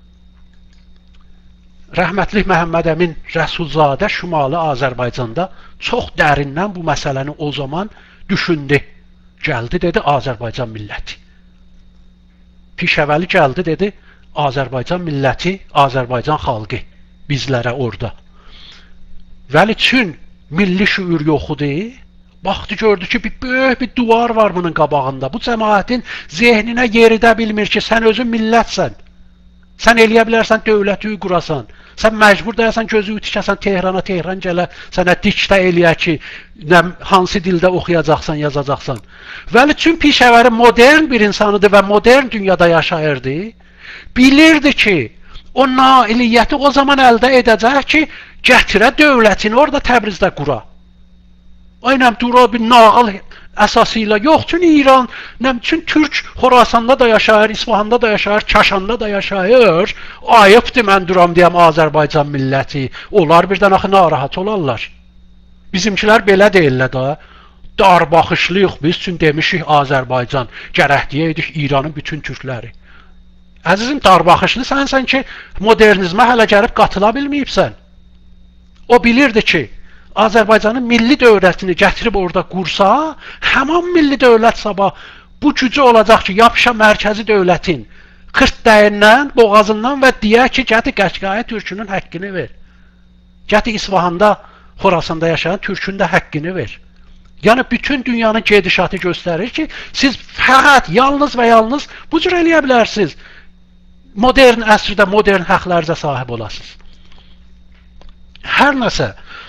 rəhmətli Məhəmməd Əmin Rəsulzadə Şimali Azərbaycanda çox dərindən bu məsələni o zaman düşündü. Gəldi, dedi, Azərbaycan milləti. Pişəvəli gəldi, dedi, Azərbaycan milləti, Azərbaycan xalqı bizlərə orada. Vəli üçün milli şüur yoxudur. Baxdı, gördü ki, bir böyük bir duvar var bunun qabağında. Bu cəmaətin zehninə yeridə bilmir ki, sən özün millətsən. Sən eləyə bilərsən, dövləti qurasan. Sən məcbur deyəsən, gözü tikəsən Tehrana, Tehran gələ, sənə diktə eləyə ki, hansı dildə oxuyacaqsan, yazacaqsan. Vəli üçün pişəvəri modern bir insanıdır və modern dünyada yaşayırdı. Bilirdi ki, o nailiyyəti o zaman əldə edəcək ki, gətirə dövlətini orada Təbrizdə qura. Aynən dura bir nağıl əsasıyla yox, çünki İran, nəm üçün Türk Xorasanda da yaşayır, İsfahanda da yaşayır, Kaşanda da yaşayır. Ayıbdır mən duram deyəm Azərbaycan milləti. Onlar birdən axı narahat olarlar. Bizimkilər belə deyirlər da. Darbaxışlıyıq biz, üçün demişik Azərbaycan. Gərək deyəydik İranın bütün türkləri. Əzizim, darbaxışlı sənsən ki, modernizmə hələ gəlib qatıla bilməyibsən. O bilirdi ki, Azərbaycanın milli dövlətini gətirib orada qursa, həman milli dövlət sabah bu gücü olacaq ki, yapışa mərkəzi dövlətin xırtdəyindən, boğazından və deyək ki, gəti Qəşqaya türkünün həqqini ver. Gəti İsfahanda, Xorasanda yaşayan türkün də həqqini ver. Yəni, bütün dünyanın gedişatı göstərir ki, siz fəqət, yalnız və yalnız bu cür eləyə bilərsiniz. Modern əsrdə modern həqlərzə sahib olasınız. Hər nəsə,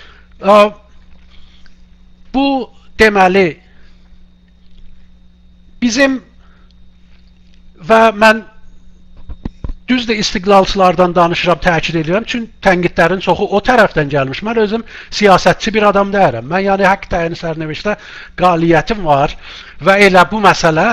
bu deməli bizim və mən düzdür istiqlalçılardan danışıram, təkid edirəm, çünki tənqidlərin çoxu o tərəfdən gəlmiş. Mən özüm siyasətçi bir adam deyirəm. Mən yəni haqq təyini sərnəvişdə qaliyyətim var və elə bu məsələ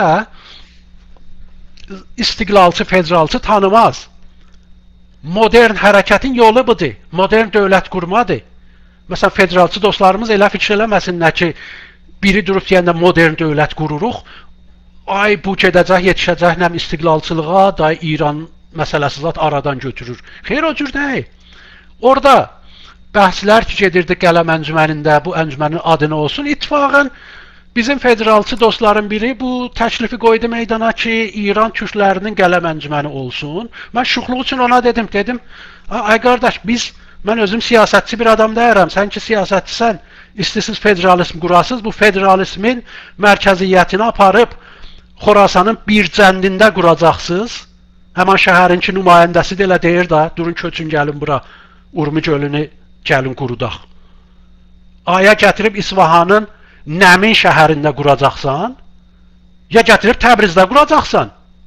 istiqlalçı, federalçı tanımaz. Modern hərəkətin yolu budur. Modern dövlət qurmadır. Məsələn, federalçı dostlarımız elə fikir eləməsinlər ki, biri durub deyəndə modern dövlət qururuq, ay bu gedəcək, yetişəcək nəm istiqlalçılığa, da İran məsələsi zat aradan götürür. Xeyr, o cür deyil. Orada bəhslər ki, gedirdi qələm əncümənində, bu əncümənin adını olsun, ittifaqən bizim federalçı dostların biri bu təklifi qoydu meydana ki, İran türklərinin qələm əncüməni olsun. Mən şuxluq üçün ona dedim, dedim, ay qardaş, biz mən özüm siyasətçi bir adam deyirəm. Sən ki siyasətçisən, istəsiz federalism qurasız, bu federalismin mərkəziyyətini aparıb Xorasanın bir cəndində quracaqsınız. Həman şəhərinki nümayəndəsi də elə deyir da, durun köçün gəlin bura, Urmi gölünü gəlin qurudaq. Aya gətirib İsfahanın Nəmin şəhərində quracaqsan, ya gətirib Təbrizdə quracaqsan.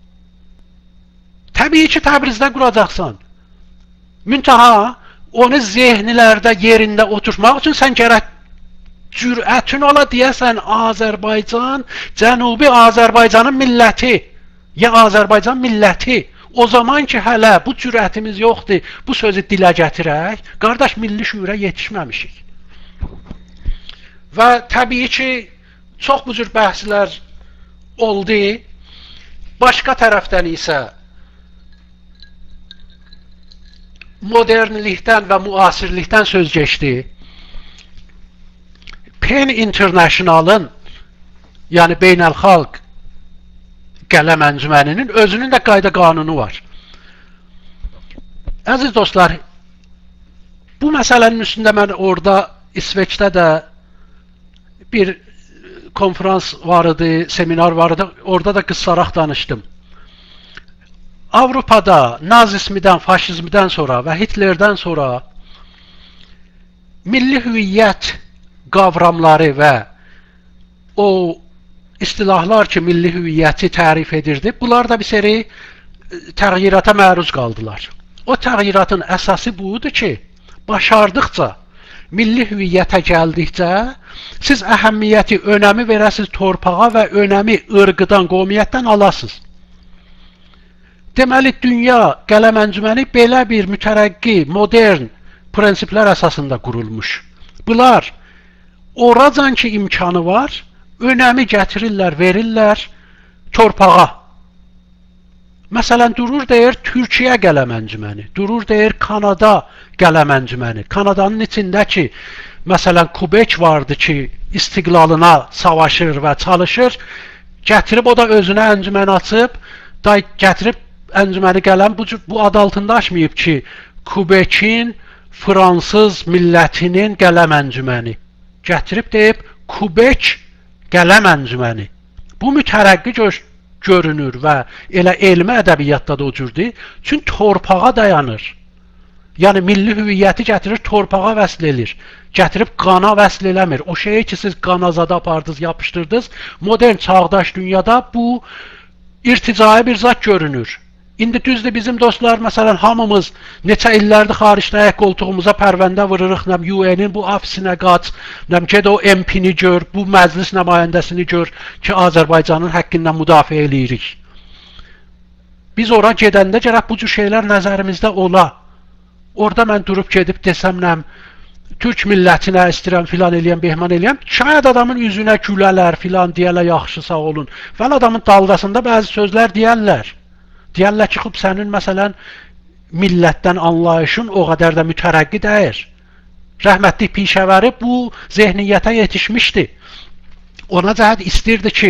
Təbii ki, Təbrizdə quracaqsan. Müntaha, onu zehnilərdə yerində oturtmaq üçün sən gərək cürətin ola deyəsən Azərbaycan, Cənubi Azərbaycanın milləti, ya Azərbaycan milləti. O zaman ki, hələ bu cürətimiz yoxdur, bu sözü dilə gətirək, qardaş, milli şüurə yetişməmişik. Və təbii ki, çox bu cür bəhslər oldu. Başqa tərəfdən isə modernlikdən və müasirlikdən söz geçdi. Pen International'ın, yəni beynəlxalq qələm əncüməninin özünün də qayda qanunu var. Əziz dostlar, bu məsələnin üstündə mən orada İsveçdə də bir konferans var idi, seminar var idi, orada da qıssaraq danışdım. Avropada nazizmdən, faşizmdən sonra və Hitlerdən sonra milli hüviyyət qavramları və o istilahlar ki, milli hüviyyəti tərif edirdi, bunlar da bir seri təğyirata məruz qaldılar. O təğyiratın əsası budur ki, başardıqca, milli hüviyyətə gəldikcə, siz əhəmiyyəti, önəmi verəsiniz torpağa və önəmi ırqıdan, qovmiyyətdən alasınız. Deməli, dünya qələm əncüməni belə bir mütərəqqi, modern prinsiplər əsasında qurulmuş. Bunlar, oracan ki imkanı var, önəmi gətirirlər, verirlər torpağa. Məsələn, durur deyir Türkiyə qələm əncüməni, durur deyir Kanada qələm əncüməni. Kanadanın içində ki, məsələn, Kubek vardı ki, istiqlalına savaşır və çalışır, gətirib o da özünə əncüməni açıb, da gətirib əncüməni qələm bu, bu adı altında açmayıb ki, Kubekin Fransız millətinin qələm əncüməni. Gətirib deyib Kubek qələm əncüməni. Bu mütərəqqi görünür və elə elmi ədəbiyyatda da o cürdür. Çünki torpağa dayanır. Yəni milli hüviyyəti gətirir, torpağa vəsl edir. Gətirib qana vəsl eləmir. O şeyi ki, siz qanazada apardınız, yapışdırdınız, modern çağdaş dünyada bu irticai bir zat görünür. İndi düzdür, bizim dostlar, məsələn, hamımız neçə illərdir xaricdəyək qoltuğumuza pərvəndə vırırıq, nəm U N-in bu ofisinə qaç, nəm ged o M P-ni gör, bu məclis nümayəndəsini gör ki, Azərbaycanın həqqindən müdafiə eləyirik. Biz ora gedəndə gərək bu cür şeylər nəzərimizdə ola. Orada mən durub gedib desəm, nəm, Türk millətinə istəyirəm, filan eləyəm, behman eləyəm, şayad adamın üzünə gülələr, filan deyələr, yaxşı sağ olun. Vəl adamın daldasında bəzi sözlər deyərlər. Deyərlər ki, xub, sənin məsələn millətdən anlayışın o qədər də mütərəqqi deyir. Rəhmətli Pişəvəri bu zehniyyətə yetişmişdi. Ona cəhət istirdi ki,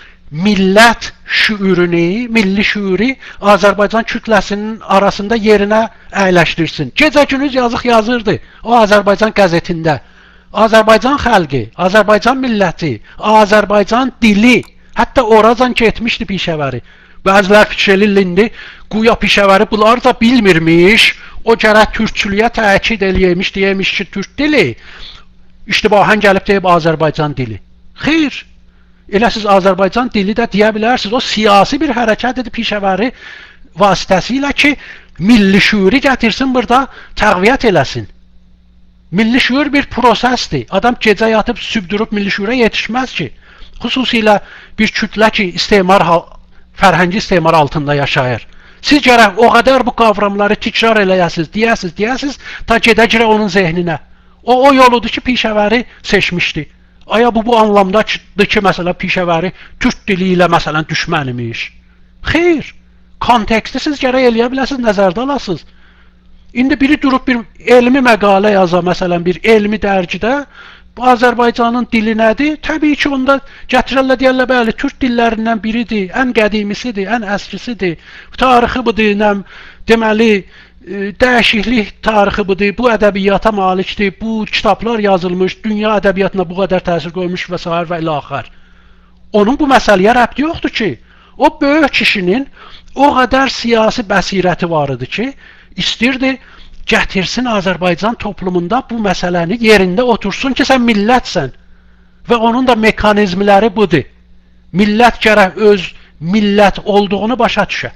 millət şüurunu, milli şüuri Azərbaycan kütləsinin arasında yerinə əyləşdirsin. Gecə günüz yazıq yazırdı o Azərbaycan qəzetində. Azərbaycan xalqı, Azərbaycan milləti, Azərbaycan dili, hətta oracan getmişdi Pişəvəri. Bəzilər fikir elindi, quya Pişəvəri bunlar da bilmirmiş, o gərək türkçülüyə təkid eləymiş, deyəmiş ki, türk dili, iştibahan gəlib deyib Azərbaycan dili. Xeyr, elə siz Azərbaycan dili də deyə bilərsiniz, o siyasi bir hərəkət edib Pişəvəri vasitəsilə ki, milli şüuri gətirsin, burada təqviyyət eləsin. Milli şüur bir prosesdir, adam gecə yatıb, süb durub milli şüurə yetişməz ki, xüsusilə bir kütlə ki, istemar fərhəngi istemar altında yaşayır. Siz gərək o qədər bu qavramları təkrar eləyəsiniz, deyəsiniz, deyəsiniz, ta gedə girə onun zehninə. O, o yoludur ki, Pişəvəri seçmişdi. Aya bu, bu anlamdadır ki, məsələn, Pişəvəri türk dili ilə, məsələn, düşmənimiş. Xeyr, konteksti siz gərək eləyə biləsiniz, nəzərdə alasınız. İndi biri durub bir elmi məqalə yaza, məsələn, bir elmi dərgidə, Azərbaycanın dili nədir? Təbii ki, onda gətirərlər, deyərlər, bəli, türk dillərindən biridir, ən qədimisidir, ən əskisidir, tarixi budur, deməli, dəyişiklik tarixi budur, bu ədəbiyyata malikdir, bu kitablar yazılmış, dünya ədəbiyyatına bu qədər təsir qoymuş və s. və ilaxır. Onun bu məsələyə rəbti yoxdur ki, o böyük kişinin o qədər siyasi bəsirəti var idi ki, istirdi, gətirsin Azərbaycan toplumunda bu məsələni yerində otursun ki, sən millətsən. Və onun da mekanizmləri budur. Millət gərək öz millət olduğunu başa düşə.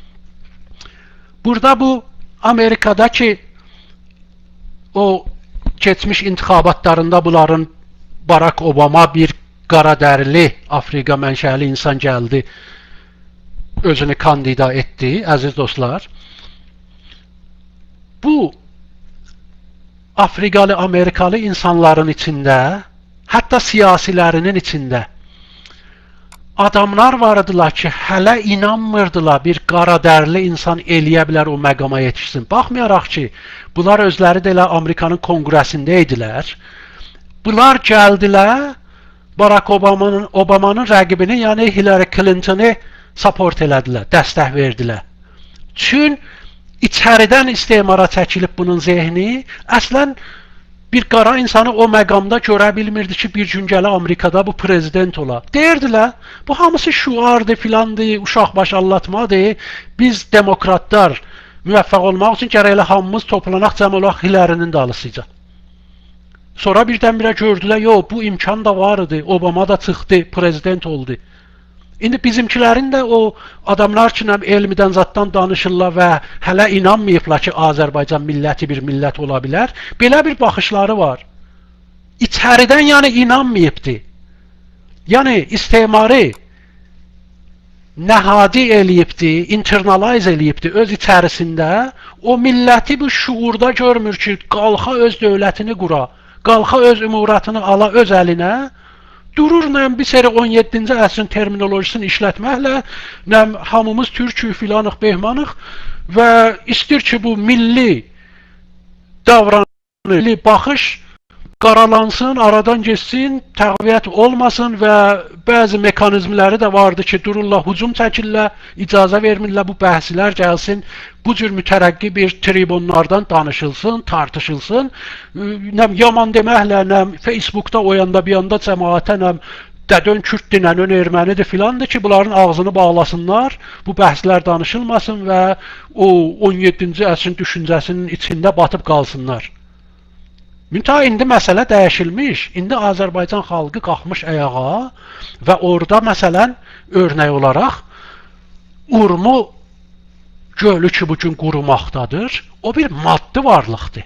Burada bu Amerikadakı o keçmiş intixabatlarında bunların Barack Obama bir qaradərili Afrika mənşəli insan gəldi, özünü kandida etdi, əziz dostlar. Bu Afrikalı, Amerikalı insanların içində, hətta siyasilərinin içində adamlar vardılar ki, hələ inanmırdılar bir qaradərli insan eləyə bilər o məqama yetişsin. Baxmayaraq ki, bunlar özləri də elə Amerikanın konqresində idilər. Bunlar gəldilər, Barack Obama'nın Obama'nın rəqibini, yəni Hillary Clinton'ı support elədilər, dəstək verdilər. Çün içəridən istismara çəkilib bunun zehni, əslən bir qara insanı o məqamda görə bilmirdi ki, bir gün gələ Amerikada bu prezident ola. Deyirdilər, bu hamısı şuardır, filandır, uşaq baş allatmadır. Biz demokratlar müvəffəq olmaq üçün gərək elə hamımız toplanaq, cəm olaq Hillary'nin dalısıca. Sonra birdən-birə gördülər, yox, bu imkan da var idi, Obama da çıxdı, prezident oldu. İndi bizimkilərin də o adamlar ki, elmidən zatdan danışırlar və hələ inanmayıblar ki, Azərbaycan milləti bir millət ola bilər. Belə bir baxışları var. İçəridən yəni inanmayıbdı. Yəni istemarı nəhadi eləyibdi, internalize eləyibdi öz içərisində. O milləti bu şuurda görmür ki, qalxa öz dövlətini qura, qalxa öz ümuratını ala öz əlinə. Durur nəm bir seri on yeddinci əsrin terminolojisini işlətməklə, nəm hamımız türkü filanıq, behmanıq və istir ki, bu milli davranış, milli baxış qaralansın, aradan geçsin, təqviyyət olmasın və bəzi mekanizmləri də vardı ki, dururlar, hücum çəkirlər, icazə vermirlər, bu bəhslər gəlsin, bu cür mütərəqqi bir tribunlardan danışılsın, tartışılsın. Nəm yaman deməklə, nəm Facebookda o yanda bir yanda cəmaətə, nəm dədön Kürt dinənön ermənidir filandır ki, bunların ağzını bağlasınlar, bu bəhslər danışılmasın və o on yeddinci əsrin düşüncəsinin içində batıb qalsınlar. Müntəha indi məsələ dəyişilmiş, indi Azərbaycan xalqı qalxmış ayağa və orada məsələn örnək olaraq Urmu gölü ki bugün qurumaqdadır, o bir maddi varlıqdır.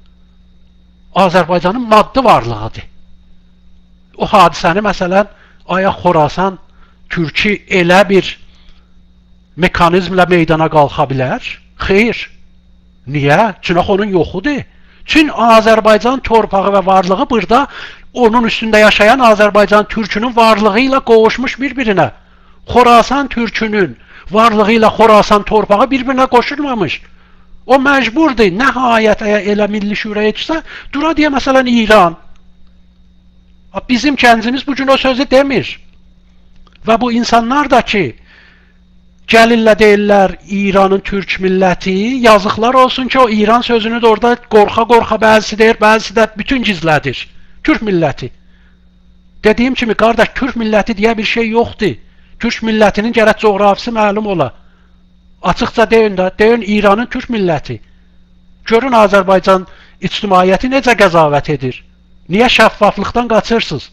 Azərbaycanın maddi varlığıdır. O hadisəni məsələn ayaq Xorasan Türki elə bir mekanizmlə meydana qalxa bilər? Xeyr. Niyə? Çünki onun yoxudur. Çün Azərbaycan torpağı və varlığı burada onun üstündə yaşayan Azərbaycan türkünün varlığı ilə qovuşmuş bir-birinə. Xorasan türkünün varlığı ilə Xorasan torpağı bir-birinə qoşulmamış. O məcburdur. Nəhayət elə milli şuraya yetişsə, dura deyə məsələn İran. Bizim kəncimiz bugün o sözü demir. Və bu insanlar da ki, gəlirlə deyirlər İranın türk milləti, yazıqlar olsun ki, o İran sözünü də orada qorxa-qorxa bəzisi deyir, bəzisi də bütün gizlədir. Türk milləti. Dediyim kimi, qardaş, türk milləti deyə bir şey yoxdur. Türk millətinin gərək coğrafisi məlum ola. Açıqca deyin də, deyin İranın türk milləti. Görün Azərbaycan ictimaiyyəti necə qəzavət edir. Niyə şəffaflıqdan qaçırsınız?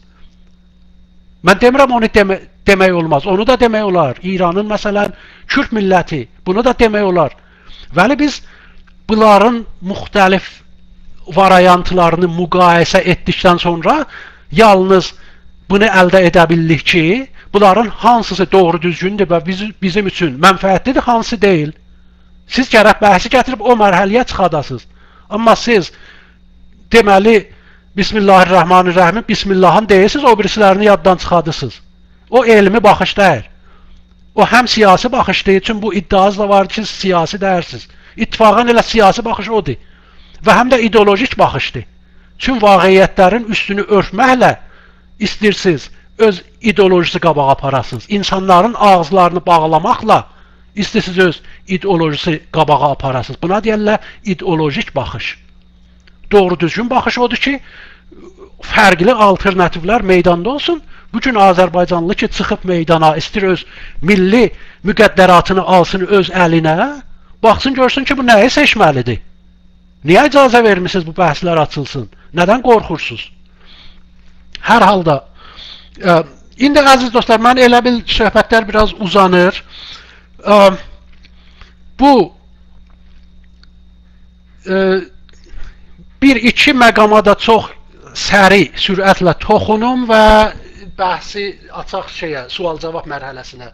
Mən demirəm onu demə, demək olmaz. Onu da demək olar. İranın məsələn Kürt milləti. Bunu da demək olar. Vəli biz bunların müxtəlif variantlarını müqayisə etdikdən sonra yalnız bunu əldə edə bildik ki, bunların hansısı doğru düzgündür və bizim, bizim üçün mənfəətlidir, hansı deyil. Siz gərək bəhsi gətirib o mərhəliyə çıxadasınız. Amma siz deməli Bismillahirrahmanirrahim, Bismillahın deyirsiniz, o birisilərini yaddan çıxadırsınız. O elmi baxış deyil. O həm siyasi baxış deyil, çünki bu iddiaz da var ki, siyasi dəyirsiniz. İttifaqın elə siyasi baxış odur. Və həm də ideolojik baxışdır. Çünki vaqiyyətlərin üstünü örtməklə istəyirsiniz, öz ideolojisi qabağa aparasınız. İnsanların ağızlarını bağlamaqla istəyirsiniz, öz ideolojisi qabağa aparasınız. Buna deyərlər ideolojik baxış. Doğru düzgün baxış odur ki, fərqli alternativlər meydanda olsun. Bugün Azərbaycanlı ki, çıxıb meydana, istir öz milli müqəddəratını alsın öz əlinə, baxsın, görsün ki, bu nəyi seçməlidir? Niyə icazə vermişsiniz bu bəhslər açılsın? Nədən qorxursunuz? Hər halda, e, indi əziz dostlar, mən elə bil söhbətlər biraz uzanır. E, bu e, bir-iki məqama da çox səri, sürətlə toxunum və bəhsi açaq şeyə, sual-cavab mərhələsinə.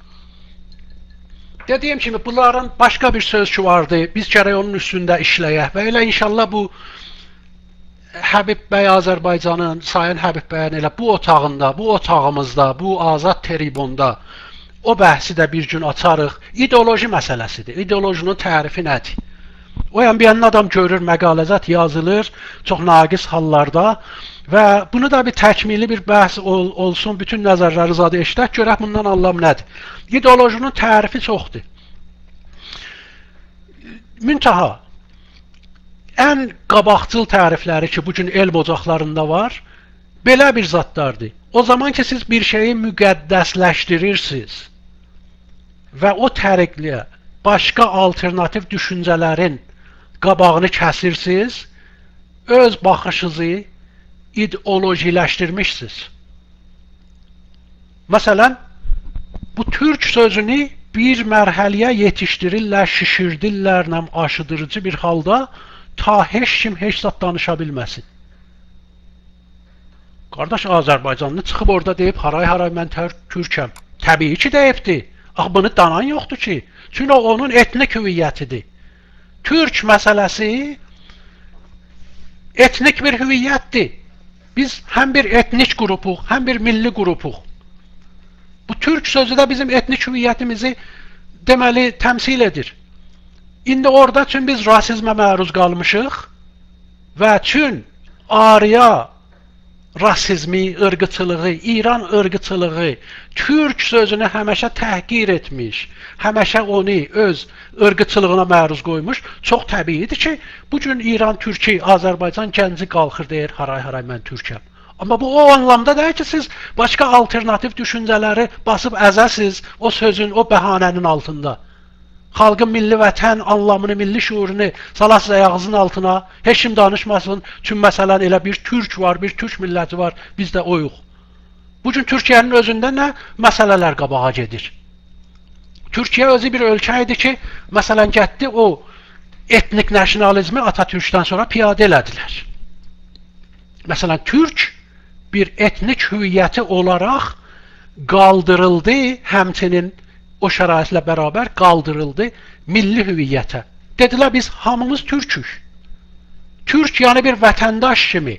Dediyim kimi, bunların başqa bir söz ki vardı, biz gərək onun üstündə işləyək və elə inşallah bu Həbib bəy Azərbaycanın, Sayın Həbib bəyin elə bu otağında, bu otağımızda, bu azad tribunda o bəhsi də bir gün açarıq. İdeoloji məsələsidir. İdeolojinin tərifi nədir? O yan bir yandan adam görür, məqaləcət yazılır, çox naqis hallarda və bunu da bir təkmili bir bəhs ol, olsun, bütün nəzərləri zadə eşidək, görək bundan anlam nədir? İdeolojinin tərifi çoxdur. Müntaha, ən qabaqcıl tərifləri ki, bugün elm ocaqlarında var, belə bir zatlardır. O zaman ki, siz bir şeyi müqəddəsləşdirirsiniz və o təriqliyə başqa alternativ düşüncələrin qabağını kəsirsiniz, öz baxışınızı ideolojiləşdirmişsiniz. Məsələn, bu türk sözünü bir mərhələyə yetişdirirlər, şişirdirlər, aşıdırıcı bir halda ta heç kim heç zat danışa bilməsin. Qardaş Azərbaycanlı çıxıb orada deyib, haray-haray mən türkəm. Təbii ki, deyibdir. Ax, bunu danan yoxdur ki. Çünki o, onun etnik hüviyyətidir. Türk məsələsi etnik bir hüviyyətdir. Biz həm bir etnik qrupuq, həm bir milli qrupuq. Bu türk sözü də bizim etnik hüviyyətimizi deməli təmsil edir. İndi orada üçün biz rasizmə məruz qalmışıq və üçün Arya rasizmi, ırqıçılığı, İran ırqıçılığı türk sözünü həmişə təhqir etmiş, həmişə onu öz ırqıçılığına məruz qoymuş. Çox təbiidir ki, bugün İran, Türkiyə, Azərbaycan gənci qalxır deyir, haray-haray mən türkəm. Amma bu o anlamda deyil ki, siz başqa alternativ düşüncələri basıb əzəsiz o sözün, o bəhanənin altında. Xalqın milli vətən anlamını, milli şuurunu salasız ayağınızın altına, heç kim danışmasın. Çünki məsələn elə bir türk var, bir türk milləti var, biz də oyuq. Bugün Türkiyənin özündə nə məsələlər qabağa gedir? Türkiyə özü bir ölkə idi ki, məsələn getdi o etnik nasionalizmi Atatürkdən sonra piyadə elədilər. Məsələn, türk bir etnik hüviyyəti olaraq qaldırıldı, həmçinin o şəraitlə bərabər qaldırıldı milli hüviyyətə. Dedilər, biz hamımız türkük. Türk yəni bir vətəndaş kimi.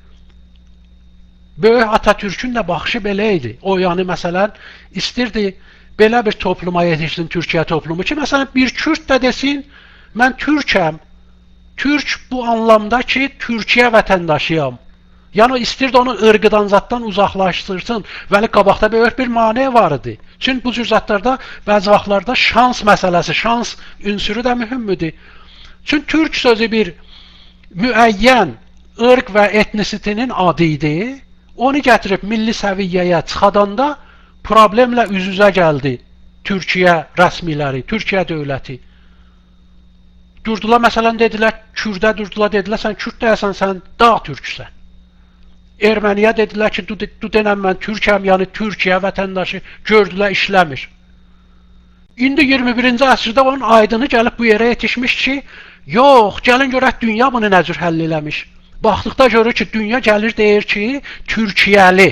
Böyük Atatürkün də baxışı belə idi. O yəni məsələn istirdi belə bir topluma yetişsin Türkiyə toplumu ki, məsələn bir Kürd də desin, mən türkəm. Türk bu anlamda ki, Türkiyə vətəndaşıyam. Yəni istirdi onu ırqıdan, zatdan uzaqlaşdırsın. Vəli qabaqda böyük bir maneə var idi. Çünki bu cür zatlarda bəzi vaxtlarda şans məsələsi, şans ünsürü də mühümdür. Çünki türk sözü bir müəyyən ırq və etnisitinin adı idi. Onu gətirib milli səviyyəyə çıxadanda problemlə üz-üzə gəldi Türkiyə rəsmiləri, Türkiyə dövləti. Durdular, məsələn, dedilər, Kürdə durdular, dedilər, sən Kürd deyəsən, sən dağ türksən. Erməniyə dedilər ki, du denəm mən türkəm, yəni Türkiyə vətəndaşı, gördülər, işləmir. İndi iyirmi birinci əsrdə onun aydını gəlib bu yerə yetişmiş ki, yox, gəlin görək dünya bunu nə cür həll eləmiş. Baxdıqda görür ki, dünya gəlir deyir ki, Türkiyəli.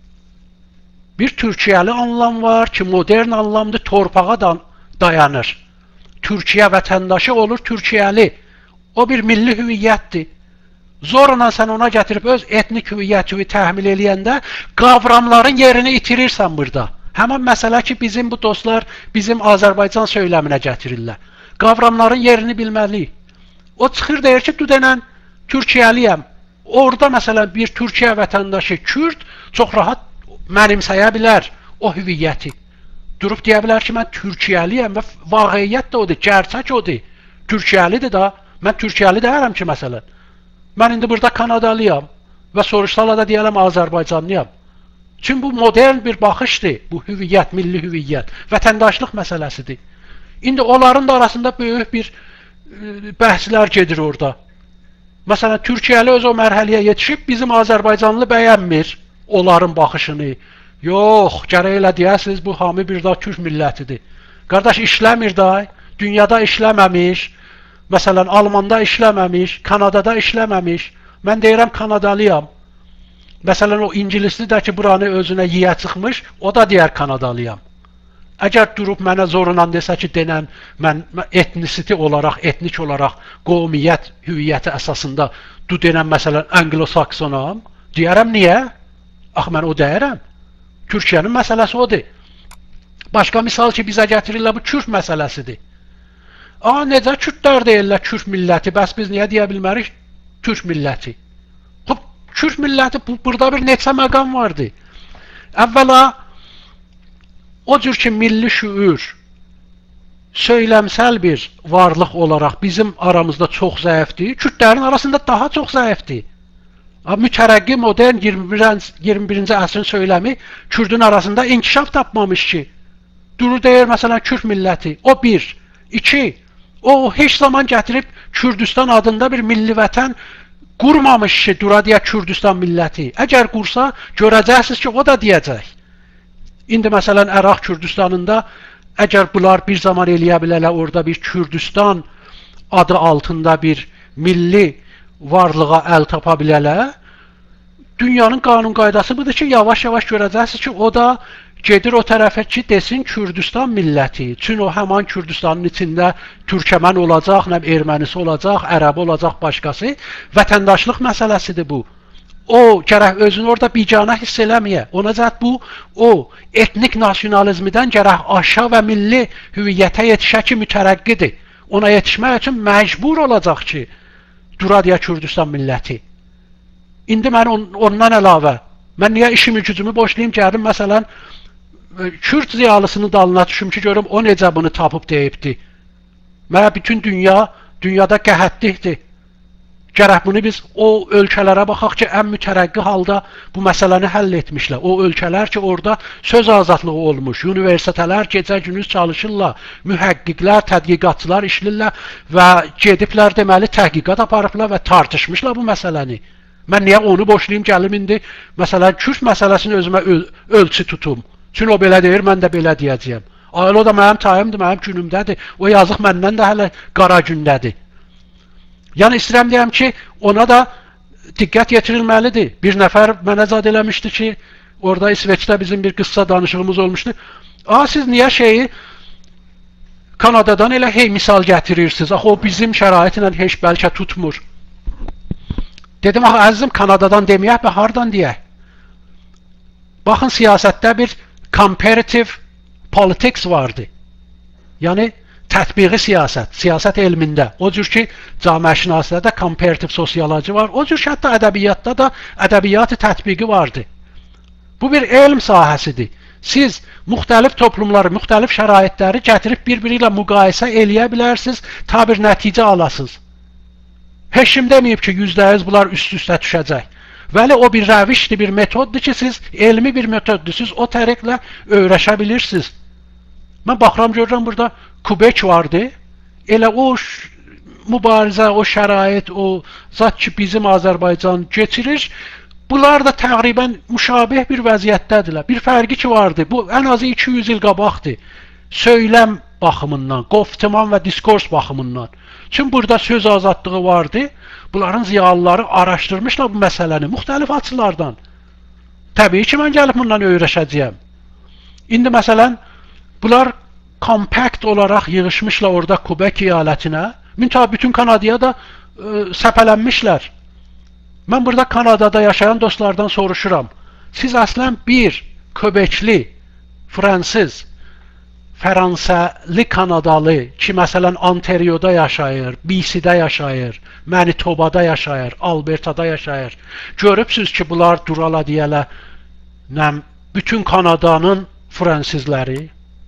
Bir Türkiyəli anlam var ki, modern anlamda torpağa dayanır. Türkiyə vətəndaşı olur Türkiyəli. O bir milli hüviyyətdir. Zorla sən ona gətirib öz etnik hüviyyətini təhmil eləyəndə qavramların yerini itirirsən burada. Həmən məsələ ki, bizim bu dostlar bizim Azərbaycan söyləminə gətirirlər. Qavramların yerini bilməliyik. O çıxır deyir ki, denən Türkiyəliyəm. Orada məsələn bir Türkiyə vətəndaşı Kürd çox rahat mənimsəyə bilər o hüviyyəti. Durub deyə bilər ki, mən Türkiyəliyəm və vaqiyyət də odur, gerçək odur. Türkiyəlidir da, mən Türkiyəli deyərəm ki, məsələn. Mən indi burada Kanadalıyam və soruşsalar da deyələm Azərbaycanlıyam. Çünki bu modern bir baxışdır, bu hüviyyət, milli hüviyyət, vətəndaşlıq məsələsidir. İndi onların da arasında böyük bir e, bəhslər gedir orada. Məsələn, Türkiyəli öz o mərhələyə yetişib, bizim Azərbaycanlı bəyənmir onların baxışını. Yox, gərək elə deyəsiniz, bu hamı bir daha Türk millətidir. Qardaş, işləmir da, dünyada işləməmiş. Məsələn, Almanda işləməmiş, Kanadada işləməmiş. Mən deyirəm, Kanadalıyam. Məsələn, o İngilisli də ki, buranı özünə yiyə çıxmış, o da deyər Kanadalıyam. Əgər durub mənə zorla desə ki, denən mən etnisiti olaraq, etnik olaraq, qovmiyyət, hüviyyəti əsasında du denən məsələn Anglo-Saksonam, deyərəm niyə? Axı mən o deyərəm. Türkiyənin məsələsi odur. Başqa misal ki, bizə gətirirlər, bu Kürd məsələsidir. Aa, necə Kürdlər deyirlər Kürd milləti, bəs biz niyə deyə bilmərik Türk milləti? Xub, Kürd milləti, bu, burada bir neçə məqam vardı. Əvvəla, o cür ki, milli şüur, söyləmsəl bir varlıq olaraq bizim aramızda çox zəifdir, Kürdlərin arasında daha çox zəifdir. Mütərəqqi modern iyirmi birinci əsrin söyləmi Kürdün arasında inkişaf tapmamış ki. Durur deyir, məsələn, Kürd milləti. O bir. İki, o heç zaman gətirib Kürdistan adında bir milli vətən qurmamış ki, dura deyə Kürdistan milləti. Əgər qursa, görəcəksiniz ki, o da deyəcək. İndi məsələn, Əraq Kürdistanında əgər bunlar bir zaman eləyə bilərlər, orada bir Kürdistan adı altında bir milli varlığa əl tapa bilərlər, dünyanın qanun qaydası budur ki, yavaş-yavaş görəcəksiniz ki, o da gedir o tərəfə ki, desin Kürdistan milləti. Çünki o həman Kürdistanın içində türkəmən olacaq, nə ermənisi olacaq, ərəbi olacaq, başqası. Vətəndaşlıq məsələsidir bu. O, gərək özünü orada biganə hiss eləməyə. Ona cəhət bu, o, etnik nasionalizmdən gərək aşağı və milli hüviyyətə yetişə ki, mütərəqqidir. Ona yetişmək üçün məcbur olacaq ki, dura deyə Kürdistan milləti. İndi mən on, ondan əlavə, mən niyə işimi gücümü boşlayayım, gəldim, məsələn, Kürd ziyalısının dalına düşüm ki, görüm, o necə bunu tapıb deyibdi. Mənə bütün dünya, dünyada qəhətlikdir. Gərək bunu biz o ölkələrə baxaq ki, ən mütərəqqi halda bu məsələni həll etmişlər. O ölkələr ki, orada söz azadlığı olmuş, universitetlər gecə gündüz çalışırlar, mühəqqiqlər, tədqiqatçılar işlirlər və gediblər deməli təhqiqat aparıblar və tartışmışlar bu məsələni. Mən niyə onu boşlayayım, gəlim indi, məsələn, Kürd məsələsini özümə öl ölçü tutum. Çünki o belə deyir, mən də belə deyəcəyəm. Ayıl o da mənim tayımdır, mənim günümdədir. O yazıq məndən də hələ qara gündədir. Yəni istəyirəm deyəm ki, ona da diqqət yetirilməlidir. Bir nəfər mənə zad eləmişdi ki, orada İsveçdə bizim bir qıssa danışığımız olmuşdu. Aa, siz niyə şeyi Kanadadan elə hey misal gətirirsiniz? Axı o bizim şəraitlə heç bəlkə tutmur. Dedim, axı əzizim, Kanadadan deməyək və hardan deyək? Baxın, siyasətdə bir comparative politics vardı. Yəni, tətbiqi siyasət, siyasət elmində. O cür ki, cəmiyyətşünaslıqda da comparative sosioloji var. O cür ki, hətta ədəbiyyatda da ədəbiyyatı tətbiqi vardı. Bu bir elm sahəsidir. Siz müxtəlif toplumları, müxtəlif şəraitləri gətirib bir-biri ilə müqayisə eləyə bilərsiniz, ta bir nəticə alasınız. Heç kim deməyib ki, yüzdə yüz bunlar üst-üstə düşəcək. Vəli o bir rəvişdir, bir metoddur ki, siz elmi bir metoddur, siz o tərəqlə öyrəşə bilirsiniz. Mən baxıram, görürəm, burada Kubek vardı. Elə o mübarizə, o şərait, o zat ki, bizim Azərbaycan geçirir, bunlar da təqribən müşabih bir vəziyyətdədirlər. Bir fərqi ki vardı, bu ən azı iki yüz il qabaqdır. Söyləm baxımından, qoftiman və diskors baxımından. Çünki burada söz azadlığı vardı. Bunların ziyalıları araşdırmışlar bu məsələni müxtəlif açılardan. Təbii ki, mən gəlib bundan öyrəşəcəyəm. İndi məsələn, bunlar kompakt olaraq yığışmışlar orada Kubek eyalətinə. Müntəha bütün Kanadaya da e, səpələnmişlər. Mən burada Kanadada yaşayan dostlardan soruşuram. Siz əslən bir Kubekli, fransız, Fransəli Kanadalı ki, məsələn, Ontario'da yaşayır, B C-də yaşayır, Manitoba'da yaşayır, Alberta'da yaşayır. Görübsünüz ki, bunlar durala deyələ, nəm, bütün Kanadanın fransızları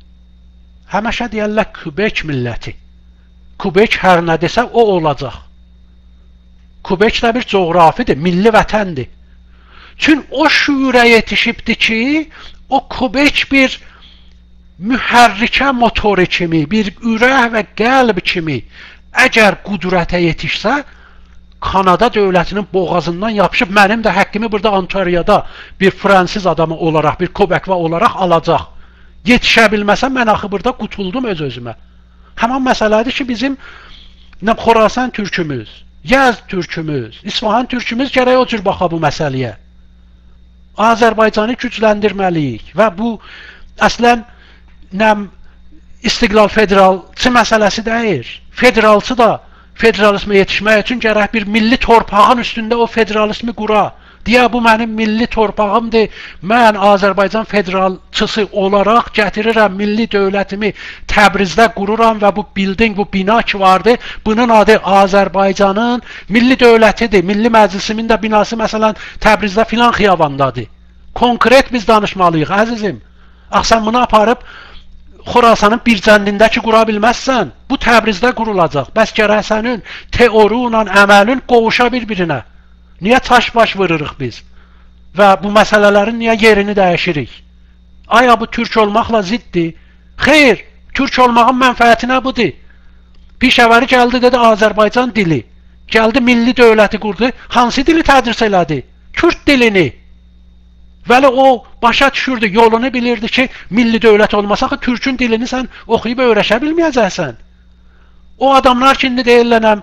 həməşə deyərlər Kubek milləti. Kubek hər nə desə o olacaq. Kubek də bir coğrafidir, milli vətəndir. Çünki o şüurə yetişibdir ki, o Kubek bir mühərrikə motoru kimi, bir ürək və qəlb kimi əgər qudrətə yetişsə, Kanada dövlətinin boğazından yapışıb mənim də həqqimi burada Ontario'da bir fransız adamı olaraq, bir Kubekva olaraq alacaq. Yetişə bilməsəm, mən axı burada qutuldum öz-özümə. Həman məsələdir ki, bizim nə Xorasan türkümüz, Yəzd türkümüz, İsfahan türkümüz gərək o cür baxa bu məsələyə. Azərbaycanı gücləndirməliyik və bu əslən nəm istiqlal federalçı məsələsi deyil. Federalçı da federalizmə yetişmək üçün gərək bir milli torpağın üstündə o federalizmi qura. Deyə bu mənim milli torpağımdır. Mən Azərbaycan federalçısı olaraq gətirirəm milli dövlətimi Təbrizdə qururam və bu building, bu bina ki vardı, bunun adı Azərbaycanın milli dövlətidir. Milli Məclisimin də binası məsələn Təbrizdə filan xiyabandadır. Konkret biz danışmalıyıq, əzizim. Ax, sən bunu aparıb Xorasanın bir cəndindəki qura bilməzsən, bu Təbrizdə qurulacaq. Bəs gərək sənin teorunla əməlin qovuşa bir-birinə. Niyə taş baş vırırıq biz? Və bu məsələlərin niyə yerini dəyişirik? Aya bu türk olmaqla ziddir? Xeyr, türk olmağın mənfəəti nə budur? Pişəvəri gəldi, dedi Azərbaycan dili. Gəldi, milli dövləti qurdu. Hansı dili tədris elədi? Kürt dilini. Vəli o başa düşürdü, yolunu bilirdi ki, milli dövlət olmasa ki, türkün dilini sən oxuyub öyrəşə bilməyəcəksən. O adamlar ki, indi deyirlənəm,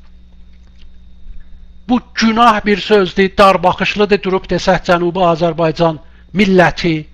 bu günah bir sözdür, darbaxışlıdır, durub desək Cənubi Azərbaycan milləti.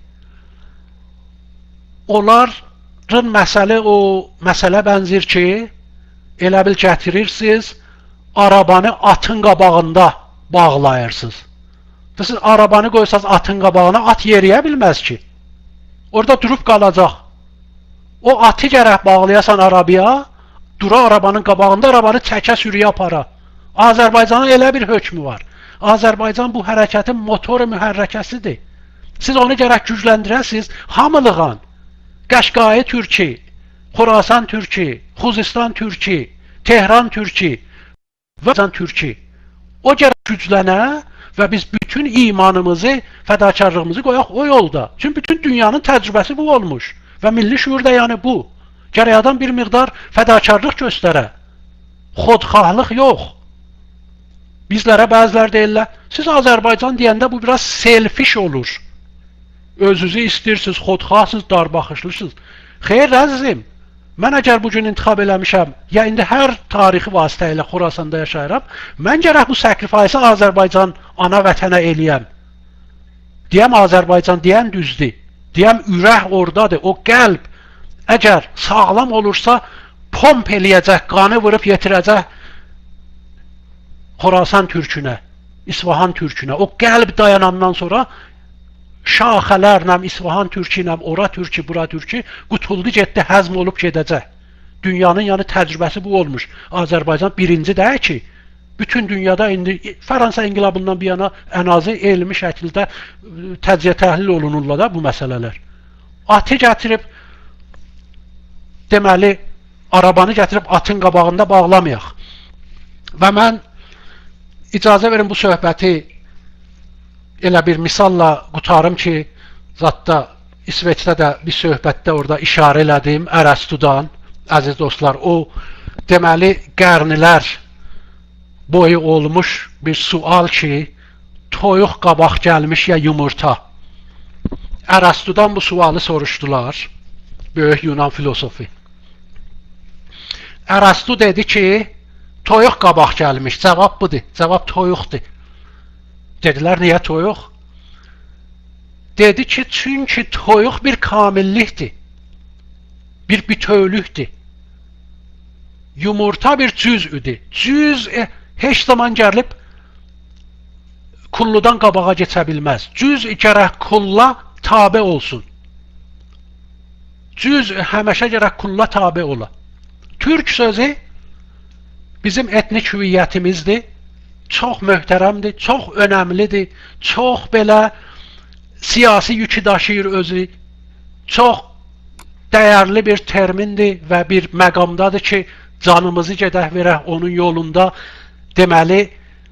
Onların məsələ o məsələ bənzir ki, elə bil gətirirsiniz, arabanı atın qabağında bağlayırsınız. Siz arabanı qoysanız atın qabağına, at yeriyə bilməz ki. Orada durub qalacaq. O atı gərək bağlayasan arabaya, dura arabanın qabağında, arabanı çəkə sürüyə apara. Azərbaycanın elə bir hökmü var. Azərbaycan bu hərəkətin motoru mühərrəkəsidir. Siz onu gərək gücləndirəsiniz, hamılığan. Qəşqayı Türki, Xorasan Türki, Xuzistan Türki, Tehran Türki və Türki. O gərək güclənə və biz bütün imanımızı, fədakarlığımızı qoyaq o yolda. Çünki bütün dünyanın təcrübəsi bu olmuş. Və milli şuur da yəni bu. Gərək adam bir miqdar fədakarlıq göstərə. Xodxahlıq yox. Bizlərə bəzilər deyirlər, siz Azərbaycan deyəndə bu biraz selfish olur. Özünüzü istəyirsiniz, xodxahsınız, darbaxışlısınız. Xeyr, əzizim, mən əgər bugün intiqab eləmişəm, ya indi hər tarixi vasitə ilə Xorasanda yaşayıram, mən gərək bu sakrifaysı Azərbaycan ana vətənə eləyəm. Deyəm Azərbaycan deyən düzdür. Deyəm ürək oradadır, o qəlb əgər sağlam olursa pomp eləyəcək, qanı vurub yetirəcək Xorasan türkünə, İsfahan türkünə. O qəlb dayanandan sonra şaxələrlə, İsfahan türkünə, ora türkü, bura türkü qutuldu, getdi, həzm olub gedəcək. Dünyanın yəni təcrübəsi bu olmuş. Azərbaycan birinci deyək ki, bütün dünyada indi Fransa inqilabından bir yana ən azı elmi şəkildə təcziyə təhlil olunurlar da bu məsələlər. Atı gətirib, deməli, arabanı gətirib atın qabağında bağlamayaq. Və mən icazə verin bu söhbəti elə bir misalla qutarım ki, zətdə İsveçdə də bir söhbətdə orada işarə elədim Ərəstudan, əziz dostlar, o deməli qərnilər boyu olmuş bir sual ki, toyuq qabaq gəlmiş ya yumurta. Ərəstudan bu sualı soruşdular, böyük Yunan filosofi. Ərəstu dedi ki, toyuq qabaq gəlmiş, cavab budur, cavab toyuqdur. Dedilər, niyə toyuq? Dedi ki, çünki toyuq bir kamillikdir, bir bütövlükdür. Yumurta bir cüzüdür. Cüz e, heç zaman gəlib kulludan qabağa geçə bilməz. Cüz gərək kulla tabe olsun. Cüz həməşə gərək kulla tabe ola. Türk sözü bizim etnik hüviyyətimizdir. Çox möhtərəmdir, çox önəmlidir, çox belə siyasi yükü daşıyır özü, çox dəyərli bir termindir və bir məqamdadır ki, canımızı gedək verək onun yolunda. Deməli,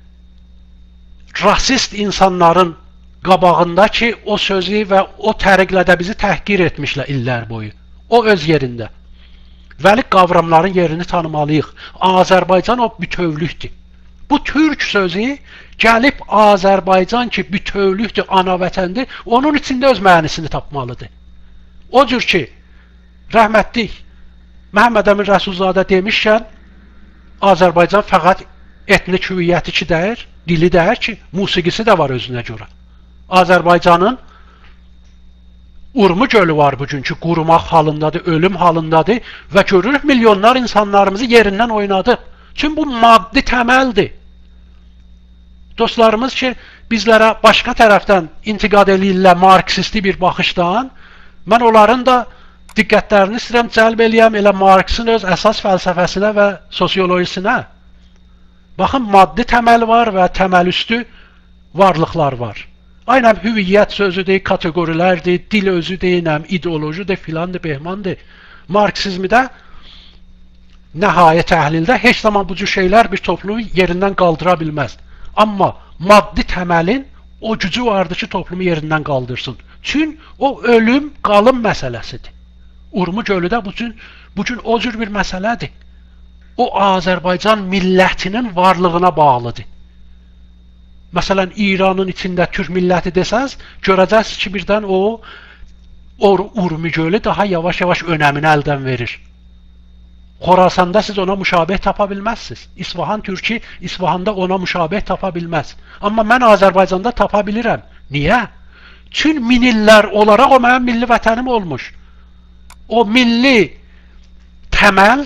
rasist insanların qabağında ki, o sözü və o təriqlə də bizi təhqir etmişlər illər boyu. O öz yerində. Vəli qavramların yerini tanımalıyıq. Azərbaycan o bütövlükdür. Bu türk sözü gəlib Azərbaycan ki, bütövlükdür, ana vətəndir, onun içində öz mənisini tapmalıdır. O cür ki, rəhmətlik Məhəmməd Əmin Rəsulzadə demişkən, Azərbaycan fəqət etnik hüviyyəti ki dəyir, dili dəyir ki, musiqisi də var özünə görə. Azərbaycanın Urmu gölü var bugünkü qurumaq halındadır, ölüm halındadır və görürük milyonlar insanlarımızı yerindən oynadı. Çünki bu maddi təməldir. Dostlarımız ki, bizlərə başqa tərəfdən intiqad eləyirlər marksisti bir baxışdan, mən onların da diqqətlərini istəyirəm cəlb eləyəm elə Marksın öz əsas fəlsəfəsinə və sosiolojisinə. Baxın, maddi təməl var və təməlüstü varlıqlar var. Aynən hüviyyət sözüdür, kateqorilərdir, dil özüdür, ideolojidir, filandır, behmandır. Marksizmdə nəhayət təhlildə heç zaman bu cür şeylər bir toplumu yerindən qaldıra bilməz. Amma maddi təməlin o gücü vardır ki, toplumu yerindən qaldırsın. Çünki o ölüm, qalım məsələsidir. Urmu gölü də bugün, bugün o cür bir məsələdir. O Azərbaycan millətinin varlığına bağlıdır. Məsələn, İranın içində Türk milləti desəz, görəcəksiniz ki, birdən o, o Urmu gölü daha yavaş-yavaş önəmini əldən verir. Xorasanda siz ona müşabeh tapa bilməzsiniz. İsfahan Türki, İsfahanda ona müşabeh tapa bilməz. Amma mən Azərbaycanda tapa bilirəm. Niyə? Çünki min illər olaraq o mənim milli vətənim olmuş. O milli təməl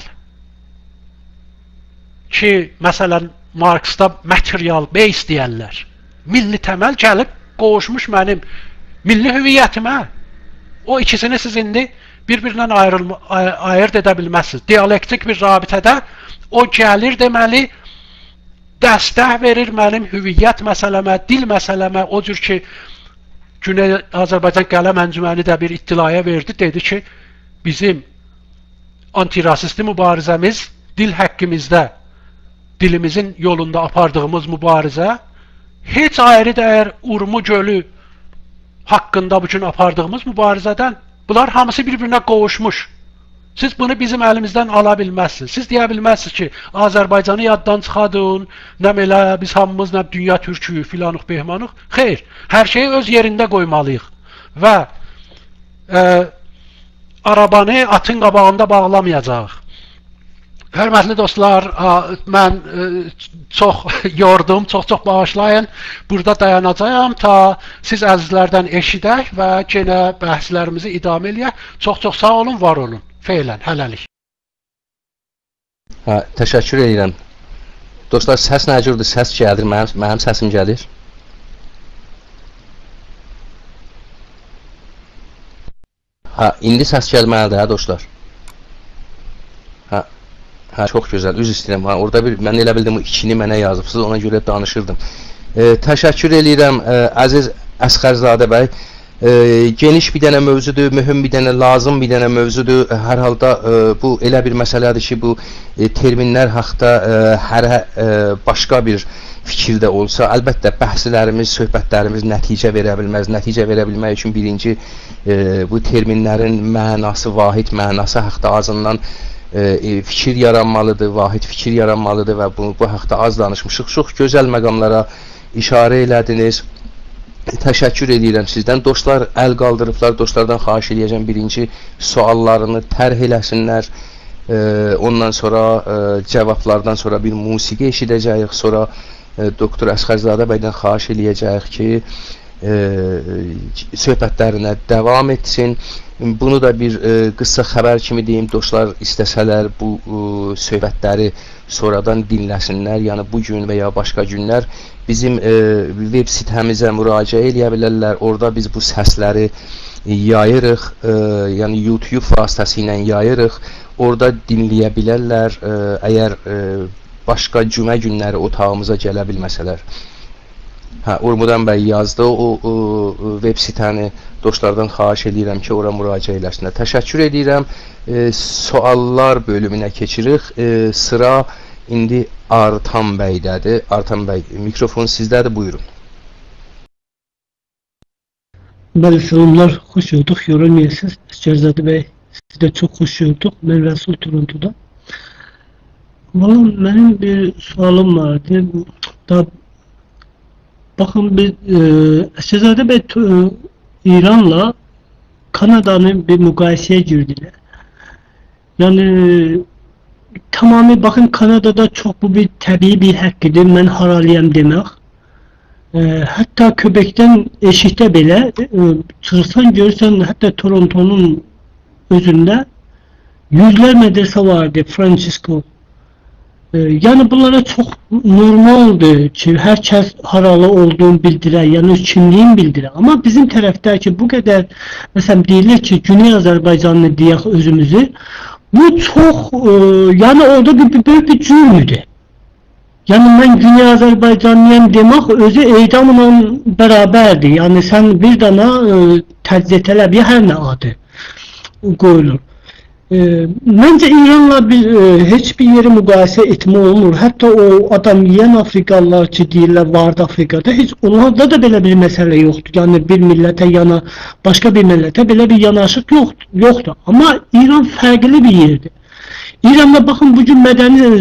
ki, məsələn, Marksda material base deyərlər. Milli təməl gəlib qoşmuş mənim milli hüviyyətimə. O ikisini siz indi bir-birindən ayırt edə bilməzsiniz. Dialektik bir rabitədə o gəlir deməli, dəstək verir mənim hüviyyət məsələmə, dil məsələmə, o cür ki, Güney Azərbaycan Qələm Əncüməni də bir ittilaya verdi, dedi ki, bizim antirasisti mübarizəmiz dil həqqimizdə, dilimizin yolunda apardığımız mübarizə heç ayrı dəyər Urmu gölü haqqında bugün apardığımız mübarizədən. Bunlar hamısı bir-birinə qovuşmuş. Siz bunu bizim əlimizdən ala bilməzsiniz. Siz deyə bilməzsiniz ki, Azərbaycanı yaddan çıxadın, nəm elə biz hamımız nəm dünya türküyü filanıq, behmanıq. Xeyr, hər şeyi öz yerində qoymalıyıq. Və e, arabanı atın qabağında bağlamayacaq. Hörmətli dostlar, mən çox yordum, çox-çox bağışlayın. Burada dayanacağım ta siz əzizlərdən eşidək və yenə bəhslərimizi idamə eləyək. Çox-çox sağ olun, var olun. Feylən, hələlik. Hə, təşəkkür edirəm. Dostlar, səs nə cürdür? Səs gəlir, mənim, mənim səsim gəlir. Hə, indi səs gəlməlidir, hə, dostlar. Hə. Hə, çox gözəl, üz istəyirəm. Ha, orada bir, mən elə bildim, o ikini mənə yazıbsınız, ona görə danışırdım. E, təşəkkür edirəm, e, əziz Əsxərzadə bəy. E, geniş bir dənə mövzudur, mühüm bir dənə, lazım bir dənə mövzudur. Hər halda e, bu elə bir məsələdir ki, bu e, terminlər haqda e, hər e, başqa bir fikirdə olsa, əlbəttə bəhslərimiz, söhbətlərimiz nəticə verə bilməz. Nəticə verə bilmək üçün birinci e, bu terminlərin mənası, vahid mənası haqda azından E, fikir yaranmalıdır, vahid fikir yaranmalıdır və bu, bu haqda az danışmışıq. Çox gözəl məqamlara işarə elədiniz. E, təşəkkür edirəm sizdən. Dostlar əl qaldırıblar, dostlardan xahiş edəcəm birinci suallarını tərh eləsinlər. E, ondan sonra e, cavablardan sonra bir musiqi eşidəcəyik. Sonra e, doktor Əsxərzadə bəydən xahiş eləyəcəyik ki, e, söhbətlərinə davam etsin. Bunu da bir e, qısa xəbər kimi deyim, dostlar istəsələr bu e, söhbətləri sonradan dinləsinlər, yəni bu gün və ya başqa günlər bizim e, web sitəmizə müraciət edə bilərlər. Orada biz bu səsləri yayırıq, e, yəni YouTube vasitəsilə yayırıq. Orada dinləyə bilərlər, e, əgər e, başqa cümə günləri otağımıza gələ bilməsələr. Hə, Urmudan bəy yazdı, o, o, o web sitəni dostlardan xahiş edirəm ki, ora müraciət eləsinlər. Təşəkkür edirəm. E, suallar bölümünə keçirik. E, sıra indi Artan bəydədir. Artan bəy, mikrofon sizdədir, buyurun. Bəli, salamlar, xoş gördük, yorulmayasınız. Əsgərzadə bəy, siz də çox xoş gördük. Mən Rəsul Torontoda. Vallahi mənim bir sualım vardı. Da Baxın, biz e, Əsgərzadə bəy e, İranla Kanada'nın bir müqayisəyə girdilər. Yəni tamamı baxın, Kanada'da çox bu bir təbii bir haqqıdır. Mən haralıyam demək. E, hətta köbəkdən eşikdə belə e, çıxırsan, görürsən, hətta Torontonun özündə yüzlər medrese vardı, Francisco. E, yani bunlara çok normaldı ki, herkes haralı olduğunu bildirir, yani kimliğini bildirir. Ama bizim tərəfdəki bu kadar, mesela deyilir ki, Güney Azərbaycanlı deyək özümüzü, bu çok, e, yani orada bir, bir, böyle bir cürmüdür. Yani ben Güney Azərbaycanlıyam demək özü eydamla beraberdi. Yani sen bir dana e, təczə tələbiyə hər nə adı qoyulur. E, Bence İran'la bir, e, hiçbir yeri müqayisə etmə olmur. Hatta o adam yiyen Afrikalılar ki deyirlər vardı Afrikada, hiç onlarda da belə bir mesele yoktu. Yani bir millete yana, başka bir millete belə bir yanaşık yoktu. yoktu. Ama İran farklı bir yerdi. İran'da bakın bugün medeni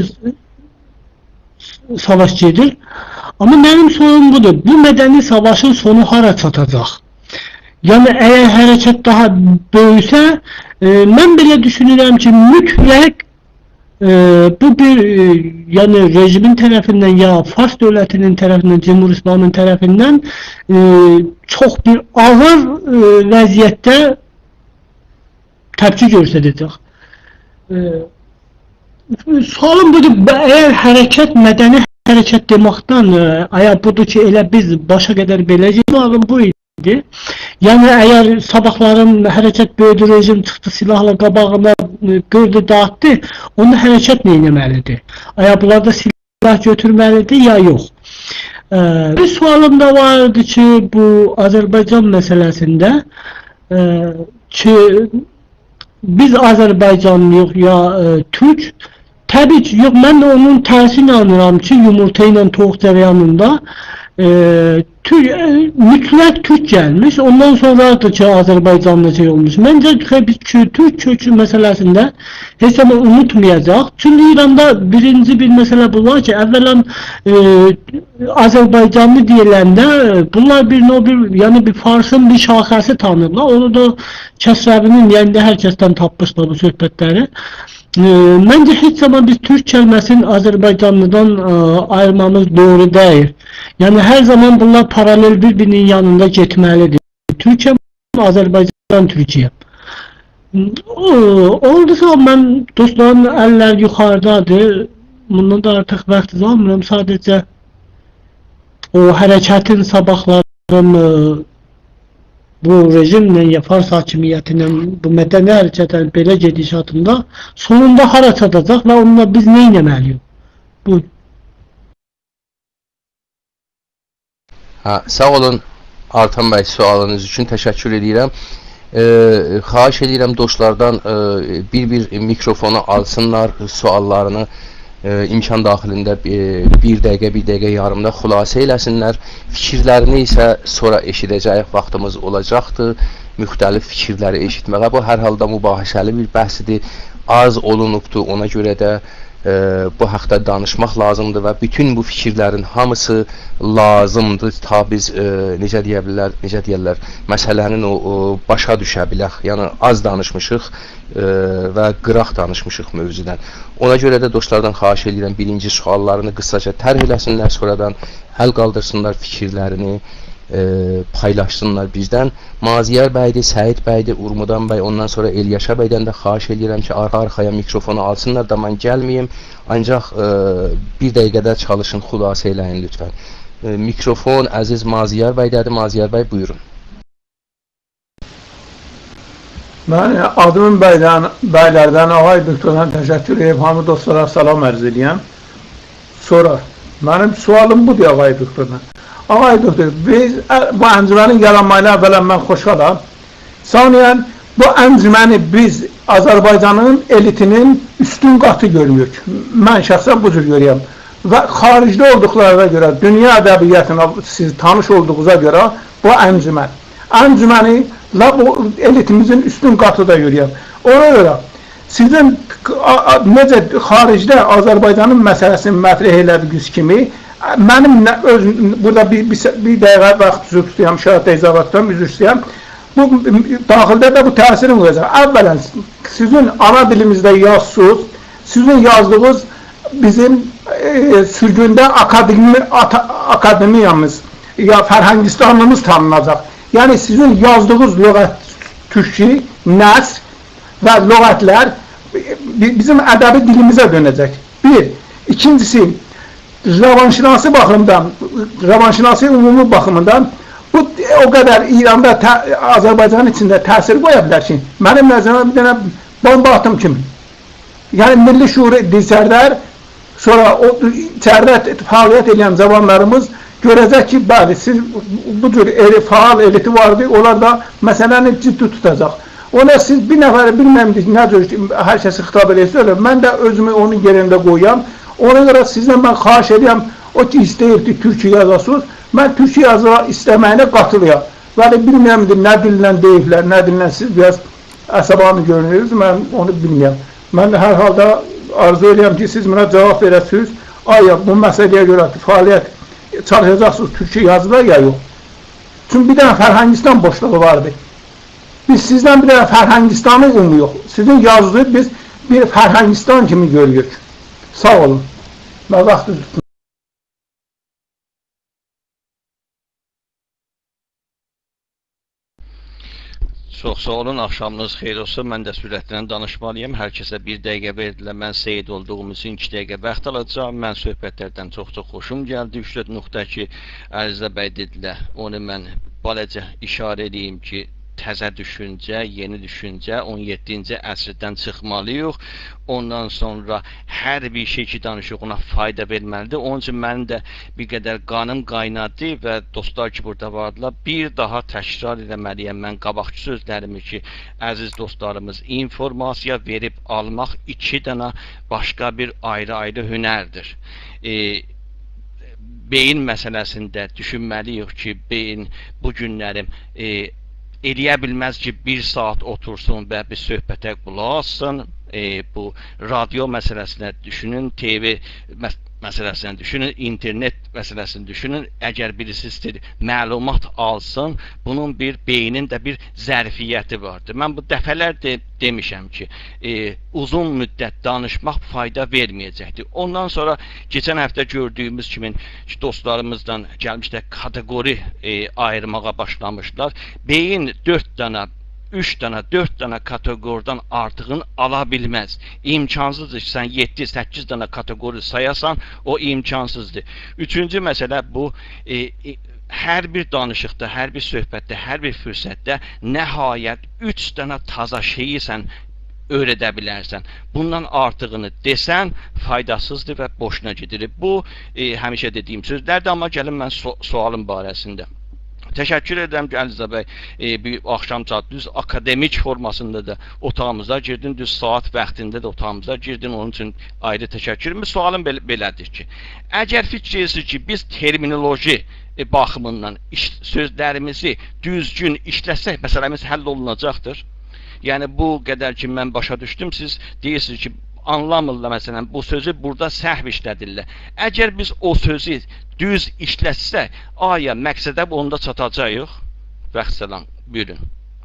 savaşçıdır. Ama benim sorunum budur. Bu medeni savaşın sonu hara çatacaq? Yani eğer hareket daha böyüse, e, ben bile düşünürüm ki mütləq e, bu bir e, yani rejimin tarafından ya Fars devletinin tarafından, Cumhur İslam'ın tarafından e, çok bir ağır e, vəziyyətdə təpki göstərecək. E, Sualım budur, eğer hareket medeni hareket deməkdən, e, eğer budur ki elə biz başa kadar beləcək, sualım bu idi. Yani eğer sabahların hareket böyüdü, rejim çıktı silahla qabağına gördü, dağıttı, onu hareket neyləməlidir? Eğer bunlar da silah götürməlidir ya yok? Ee, bir sualım da vardı ki bu Azerbaycan meselesinde e, ki biz Azerbaycanlıyıq ya e, Türk. Tabii ki yok, ben de onun tersine inanıram ki yumurta ile tavuk cereyanında e, Türk, e, mütləq Türk gelmiş, ondan sonra da ki Azerbaycanlı şey olmuş. Bence Türk kökü meselesinde hiç zaman unutmayacaq. Çünkü İran'da birinci bir mesele bu var ki evvelen e, Azerbaycanlı deyiləndə bunlar bir no bir yani bir Farsın bir şahəsi tanırlar. Onu da Kəsrəvinin yerinde herkesten tapmışlar bu söhbətləri. Bence hiç zaman biz Türk kelimesini Azerbaycanlıdan e, ayırmamız doğru değil. Yani her zaman bunlar paralel birbirinin yanında getməlidir. Türkiye, Azerbaycan, Türkiye. Oldusa ben dostlarım eller yukarıdadır. Bundan da artık vaxt almıram. Sadece o hareketin sabahlarım bu rejimle ya Fars hakimiyyətinin bu mədəni hərəkətlərin belə gedişatında sonunda hara çatacaq və onunla biz nə etməliyik? Bu. Ha, sağ olun Artan bəy, sualınız üçün təşəkkür edirəm. E, xahiş edirəm dostlardan e, bir-bir mikrofonu alsınlar, suallarını e, imkan daxilində e, bir dəqiqə, bir dəqiqə yarımda xülasə eləsinlər. Fikirlərini isə sonra eşidəcək vaxtımız olacaqdır. Müxtəlif fikirləri eşitməyə. Bu hər halda mübahisəli bir bəhsdir. Az olunubdur, ona görə də e, bu haqda danışmaq lazımdır və bütün bu fikirlərin hamısı lazımdır. Ta biz e, necə deyə bilər, necə deyirlər, məsələnin o, o başa düşə bilək. Yəni az danışmışıq e, və qıraq danışmışıq mövzudan. Ona görə də dostlardan xahiş edirəm birinci suallarını qısaca tərh eləsinlər, sonradan həll qaldırsınlar, fikirlərini e, paylaşsınlar bizdən. Maziyar bəydir, Səid bəydir, Urmudan bəy, ondan sonra Elyaşa bəydən də xahiş edirəm ki, arxa-arxaya mikrofonu alsınlar da mən gəlməyim. Ancaq e, bir dəqiqədə çalışın, xülasə eləyin lütfən. E, mikrofon əziz Maziyar bəydədir. Maziyar bəy, buyurun. Ben adımın bəydən, bəylərdən Ağay Doktordan təşəkkür edib, hamı dostlara salam ərz edirəm. Sonra, mənim sualım budur Ağay Doktordan. Ağay Doktor, biz bu əncümənin yaranmayla əvvələn mən xoşxalam. Saniyən, bu əncüməni biz Azərbaycanın elitinin üstün qatı görmüyoruz. Mən şəxsən bu cür görüyorum. Və xaricdə olduqlarına görə, dünya ədəbiyyatına siz tanış olduğunuza görə bu əncümən. Əncüməni bu elitimizin üstün katı da görüyorum. Ona göre sizin necə xaricdə Azərbaycanın məsələsini mətrəh elədiniz kimi, mənim öz, burada bir, bir, bir dəqiqə vaxt üzr tutuyam, şəhət izavatdan üzr istəyəm. Bu daxildə də bu təsirin olacaq. Əvvələn sizin ana dilimizdə yazsız, sizin yazdığınız bizim e, sürgündə akademi, ata, akademiyamız ya Fərhəngistanlımız tanınacaq. Yəni sizin yazdığınız lüğət, türkçü, nəsr və lüğətlər bizim ədəbi dilimizə dönəcək. Bir. İkincisi, revanşinasi baxımdan, revanşinasi ümumi baxımından bu o qədər İranda, Azərbaycanın içində təsir qoya bilər ki, mənim nəzərimə bir dənə bomba atım kimi. Yəni milli şuur dilsərdər, sonra o içəridə fəaliyyət edən cavanlarımız görəcək ki, bəli, siz bu cür eli, faal eliti vardı, onlar da məsələni ciddi tutacaq. Ona siz bir nəfəri bilməmdik, nə cür hər kəsi xitab edirsiniz, mən də özümü onun yerində qoyam. Ona görə sizdən mən xahiş edirəm, o ki istəyirdi Türkçe yazasınız, mən Türkçe yazı istəməyinə qatılıyam. Bəli, bilməyəmdir, nə dillə deyiblər, nə dillə siz biraz əsəbanı görünürsünüz, mən onu bilməyəm. Mən hər halda arzu edirəm ki, siz buna cavab verəsiniz, aya bu məsələyə görə fəaliyyət çalışacaqsınız Türkçe yazıda ya yox. Çünki bir dənə Fərhəngistan boşluğu vardı. Biz sizdən bir dənə Fərhəngistanı umuyor. Sizin yazdığı biz bir Fərhəngistan kimi görürük. Sağ olun. Və vaxtı tutun. Çox sağ olun, axşamınız xeyir olsun. Mən də sürətlə danışmalıyım. Hər kəsə bir dəqiqə verdilər. Mən Seyid olduğum üçün iki dəqiqə vaxt alacağım. Mən söhbətlərdən çox-çox xoşum gəldi. üç dörd nöqtə ki, Ərizə bəy dedilər. Onu mən balaca işarə edeyim ki, təzə düşüncə, yeni düşüncə on yeddinci əsrdən çıxmalıyıq. Ondan sonra hər bir şey ki danışıq ona fayda verməlidir. Onun üçün mənim də bir qədər qanım qaynadı və dostlar ki burada vardılar. Bir daha təkrar eləməliyəm mən qabaqçı sözlərimi ki, əziz dostlarımız, informasiya verib almaq iki dənə başqa bir ayrı-ayrı hünərdir. E, beyin məsələsində düşünməliyik ki, beyin bu günlərim e, eləyə bilməz ki, bir saat otursun və bir söhbətə qulaq assın. E, bu radio məsələsinə düşünün, T V məs məsələsini düşünün, internet məsələsini düşünün. Əgər birisi istəyir məlumat alsın, bunun bir beynin də bir zərfiyyəti vardır. Mən bu dəfələr de demişəm ki, e, uzun müddət danışmaq fayda verməyəcəkdir. Ondan sonra keçən həftə gördüyümüz kimi dostlarımızdan gəlmişlər, kateqori e, ayırmağa başlamışlar. Beyin dörd dənə üç dənə, dörd dənə kateqordan artığını ala bilməz. İmkansızdır ki, sən yeddi səkkiz dənə kateqori sayasan, o imkansızdır. Üçüncü məsələ bu, e, e, hər bir danışıqda, hər bir söhbətdə, hər bir fürsətdə nəhayət üç dənə taza şeyi sən öyrədə bilərsən. Bundan artığını desən, faydasızdır və boşuna gedir. Bu, e, həmişə dediyim sözlərdir, amma gəlin mən su sualım barəsində. Təşəkkür edirəm ki, Əliza bəy, e, bir axşam saat düz akademik formasında da otağımıza girdin, düz saat vaxtında da otağımıza girdin, onun üçün ayrı təşəkkürüm. Sualım bel belədir ki, əgər fikir edirsiniz ki, biz terminoloji e, baxımından iş, sözlərimizi düzgün işləsək, məsələmiz həll olunacaqdır. Yəni bu qədər ki, mən başa düşdüm, siz deyirsiniz ki, anlamırlar məsələn, bu sözü burada səhv işlədirlər. Əgər biz o sözü düz işlətsək, aya məqsədə onda çatacağıq. Vəxsələm, buyurun.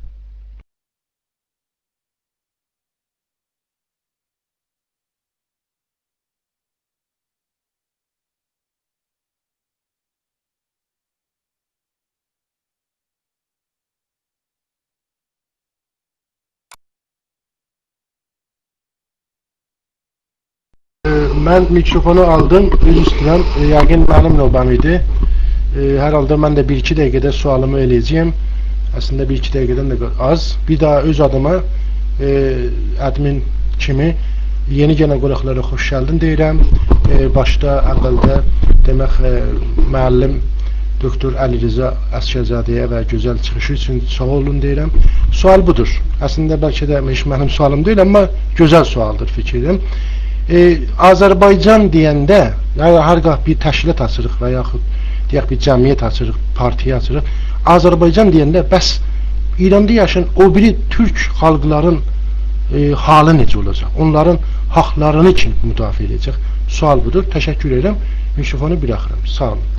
Mən mikrofonu aldım, üz istəyirəm, yəqin mənim növbəm idi. Hər halda mən də bir iki dəqiqədə sualımı eləyəcəyim. Əslində bir iki dəqiqədən də az. Bir daha öz adıma e, admin kimi yeni gələn qonaqlara xoş gəldin deyirəm. E, başda əvvəldə demək e, müəllim Doktor Əli Rıza Əsgərzadəyə və gözəl çıxışı üçün sağ olun deyirəm. Sual budur. Əslində bəlkə də mənim sualım deyil, amma gözəl sualdır fikrim. Ee, Azərbaycan deyəndə, yəni hər qalq bir təşkilat açırıq və yaxud deyək bir cəmiyyət açırıq, partiya açırıq. Azərbaycan deyəndə bəs İranda yaşayan o biri türk xalqların e, halı necə olacaq? Onların haqlarını kim müdafiə edəcək? Sual budur. Təşəkkür edirəm. Mikrofonu buraxıram. Sağ olun.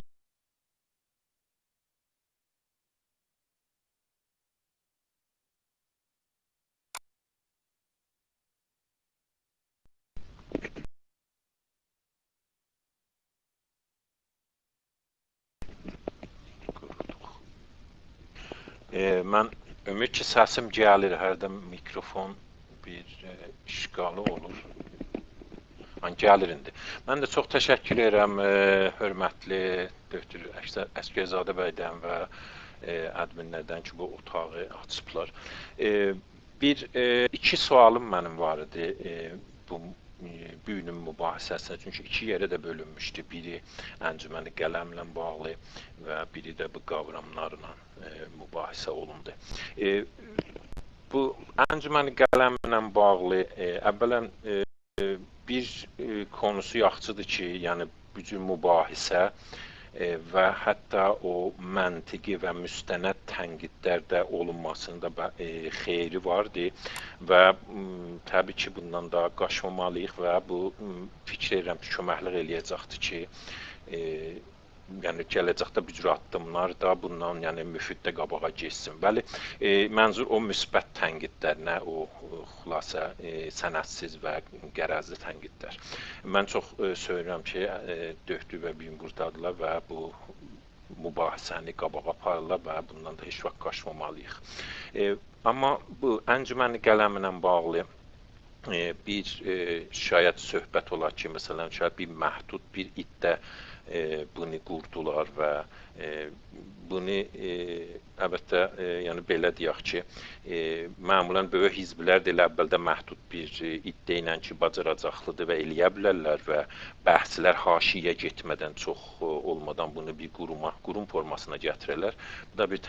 E, mən ümid ki, səsim gəlir, hərdən mikrofon bir e, işğalı olur. Hani gəlir indi. Mən də çox təşəkkür edirəm e, hörmətli doktor Əsgərzadə bəydən və e, adminlərdən ki, bu otağı açıblar. E, bir e, iki sualım mənim var idi e, bu bu günün mübahisəsinə, çünki iki yerə də bölünmüşdü. Biri əncüməni qələmlə bağlı və biri də bu qavramlarla e, mübahisə olundu. E, bu əncüməni qələmlə bağlı e, əvvələn e, bir e, konusu yaxşıdır ki, yəni bütün mübahisə e, və hətta o məntiqi və müstənəd tənqidlər də olunmasında e, xeyri vardı və m, təbii ki, bundan da qaçmamalıyıq və bu m, fikir edirəm ki, köməklik eləyəcəkdir ki, e, yəni gələcəkdə bu cür addımlar da bundan yəni müfiddə qabağa geçsin. Bəli, e, mənzur o müsbət tənqidlərinə, o, o xülasə e, sənədsiz və qərəzli tənqidlər. Mən çox e, söylürəm ki, e, döhdü və bir buradadılar və bu mübahisəni qabağa aparırlar və bundan da heç vaxt qaçmamalıyıq. E, amma bu əncüməni qələminə bağlı e, bir e, şayət söhbət olar ki, məsələn, şayət bir məhdud bir iddə E, bunu qurdular və e, bunu e, əlbəttə e, yəni belə deyək ki, e, məmulən böyük hizblər də əvvəldə məhdud bir e, iddia ilə ki, bacaracaqlıdır və eləyə bilərlər və bəhslər haşiyə getmədən çox e, olmadan bunu bir quruma, qurum formasına gətirərlər. Bu da bir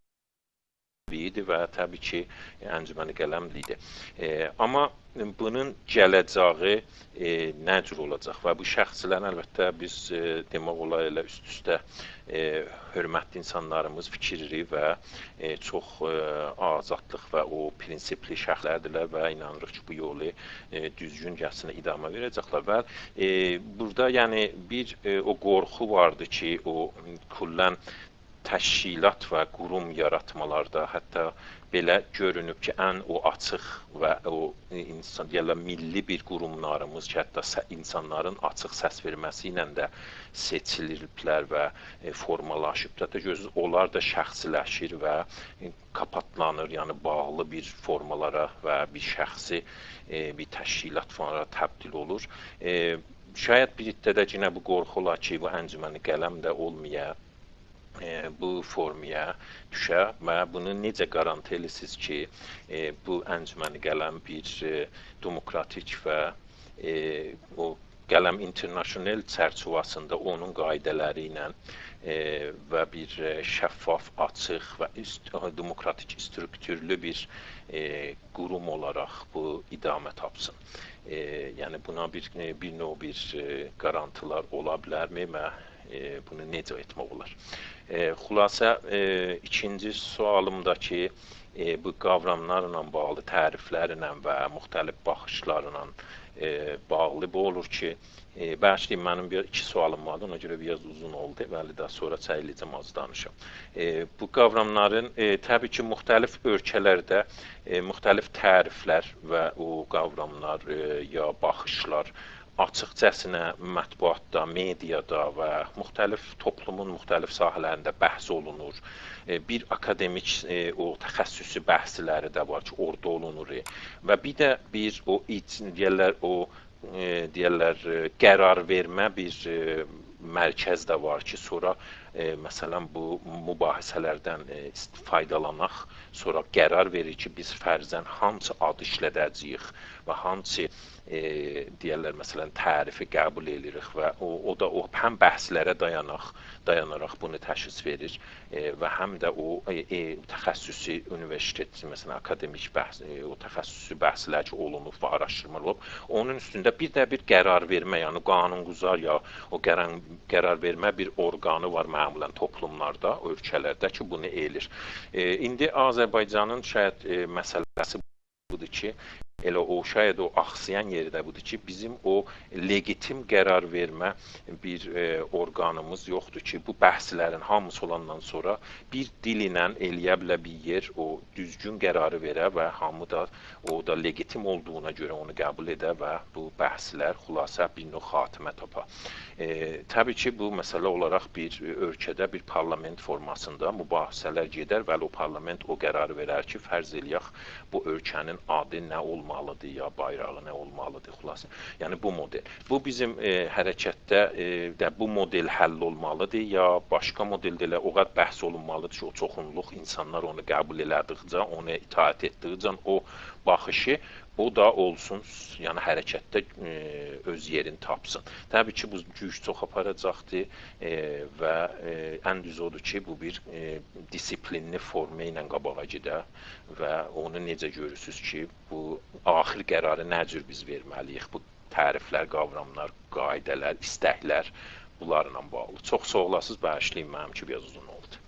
təbii və təbii ki, əncüməni qələmlidir. E, amma bunun gələcəyi e, nə cür olacaq və bu şəxslərin əlbəttə biz e, demək olar elə üst-üstə e, hörmətli insanlarımız fikirli və e, çox e, azadlıq və o prinsipli şəxslərdirlər və inanırıq ki, bu yolu e, düzgüncəsinə idamə verəcəklər və e, burada yəni bir e, o qorxu vardı ki, o kullən təşkilat və qurum yaratmalarda hətta belə görünüb ki, ən o açıq və o insan deyirlər milli bir qurumlarımız ki, hətta insanların açıq səs verməsi ilə də seçilirlər və e, formalaşıb. Hətta görürsünüz, onlar da şəxsiləşir və e, kapatlanır, yəni bağlı bir formalara və bir şəxsi e, bir təşkilat fonlara təbdil olur. E, şayət bir iddədə yenə bu qorxu olar ki, bu əncüməni qələm də olmaya E, bu formaya düşə və bunu necə qarantı edirsiniz ki, e, bu əncüməni qələm bir e, demokratik və e, o qələm international çərçivəsində onun qaydaları ilə e, və bir e, şəffaf, açıq və üst, demokratik strukturlu bir e, qurum olaraq bu idamə tapsın. E, yəni buna bir, bir növ bir e, qarantılar ola bilərmi və e, bunu necə etmək olar? E, xülasə, e, ikinci sualımdakı e, bu qavramlarla bağlı təriflərlə və müxtəlif baxışlarla e, bağlı bu olur ki, e, bəşliyim, mənim bir iki sualım vardı, ona görə biraz uzun oldu, bəli də sonra çəyiləcəm, az danışım. E, bu qavramların e, təbii ki, müxtəlif ölkələrdə e, müxtəlif təriflər və o qavramlar e, ya baxışlar açıqcasına mətbuatda, mediada və müxtəlif toplumun müxtəlif sahələrində bəhs olunur. Bir akademik o təxəssüsü bəhsləri də var ki, orada olunur. Və bir də bir o deyirlər, o deyirlər, qərar vermə bir mərkəz də var ki, sonra e, məsələn bu mübahisələrdən e, faydalanaq, sonra qərar verir ki, biz fərzən hansı adı işlədəcəyik və hansı e, deyirlər, məsələn, tərifi qəbul edirik və o, o da o həm bəhslərə dayanaq, dayanaraq bunu təşxis verir e, və həm də o e, e, təxəssüsü universitet, məsələn, akademik bəhs, e, o təxəssüsü bəhslər ki, olunub və araşdırmalı olub, onun üstündə bir də bir qərar vermə, yəni qanunquzar ya o qərar, qərar vermə bir orqanı var məmulən toplumlarda, ölkələrdə ki, bunu elir. E, indi Azərbaycanın şayət e, məsələsi budur ki, elə o şayad o axsayan yeri də budur ki, bizim o legitim qərar vermə bir e, orqanımız yoxdur ki, bu bəhslərin hamısı olandan sonra bir dil ilə eləyə bilər bir yer o düzgün qərarı verə və hamı da o da legitim olduğuna görə onu qəbul edə və bu bəhslər xülasə bir növ xatimə tapa. E, təbii ki, bu məsələ olaraq bir ölkədə bir parlament formasında mübahisələr gedər və o parlament o qərarı verər ki, fərz eləyək bu ölkənin adı nə olmalıdır ya bayrağı nə olmalıdır xülasə. Yəni bu model. Bu bizim e, hərəkətdə e, də bu model həll olmalıdır ya başqa modeldə elə o qədər bəhs olunmalıdır ki, o çoxunluq insanlar onu qəbul elədikcə, onu itaat etdikcə o baxışı o da olsun, yəni hərəkətdə e, öz yerini tapsın. Təbii ki, bu güc çox aparacaqdır e, və e, ən düz odur ki, bu bir e, disiplinli forma ilə qabağa gedə və onu necə görürsünüz ki, bu axir qərarı nə cür biz verməliyik? Bu təriflər, qavramlar, qaydələr, istəklər bunlarla bağlı. Çox sağ olasınız, bağışlayın mənim ki, biraz uzun oldu.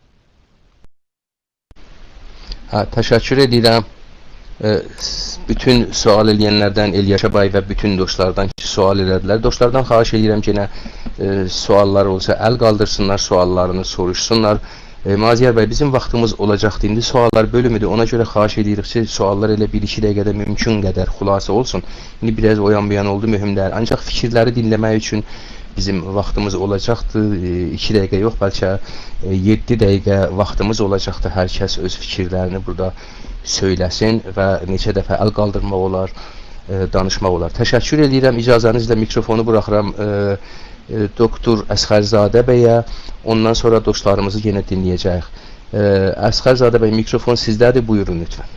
Ha, təşəkkür edirəm. Bütün sual eləyənlərdən Elyaşa bəy və bütün dostlardan ki, sual elədilər. Dostlardan xahiş edirəm ki, yenə suallar olsa əl qaldırsınlar, suallarını soruşsunlar. Maziyar bəy, bizim vaxtımız olacaqdır. İndi suallar bölümüdür. Ona görə xahiş edirik ki, suallar elə bir iki dəqiqədə mümkün qədər xülasə olsun. İndi biraz oyan buyan oldu, mühüm deyil. Ancaq fikirləri dinləmək üçün bizim vaxtımız olacaqdır. iki dəqiqə yox, bəlkə yeddi dəqiqə vaxtımız olacaqdır. Hər kəs öz fikirlərini burada söyləsin və neçə dəfə əl qaldırmaq olar, e, danışmaq olar. Təşəkkür edirəm. İcazənizlə mikrofonu buraxıram e, e, doktor Əsxərzadə bəyə. Ondan sonra dostlarımızı yenə dinləyəcəyik. E, Əsxərzadə bəy, mikrofon sizdədir. Buyurun lütfən.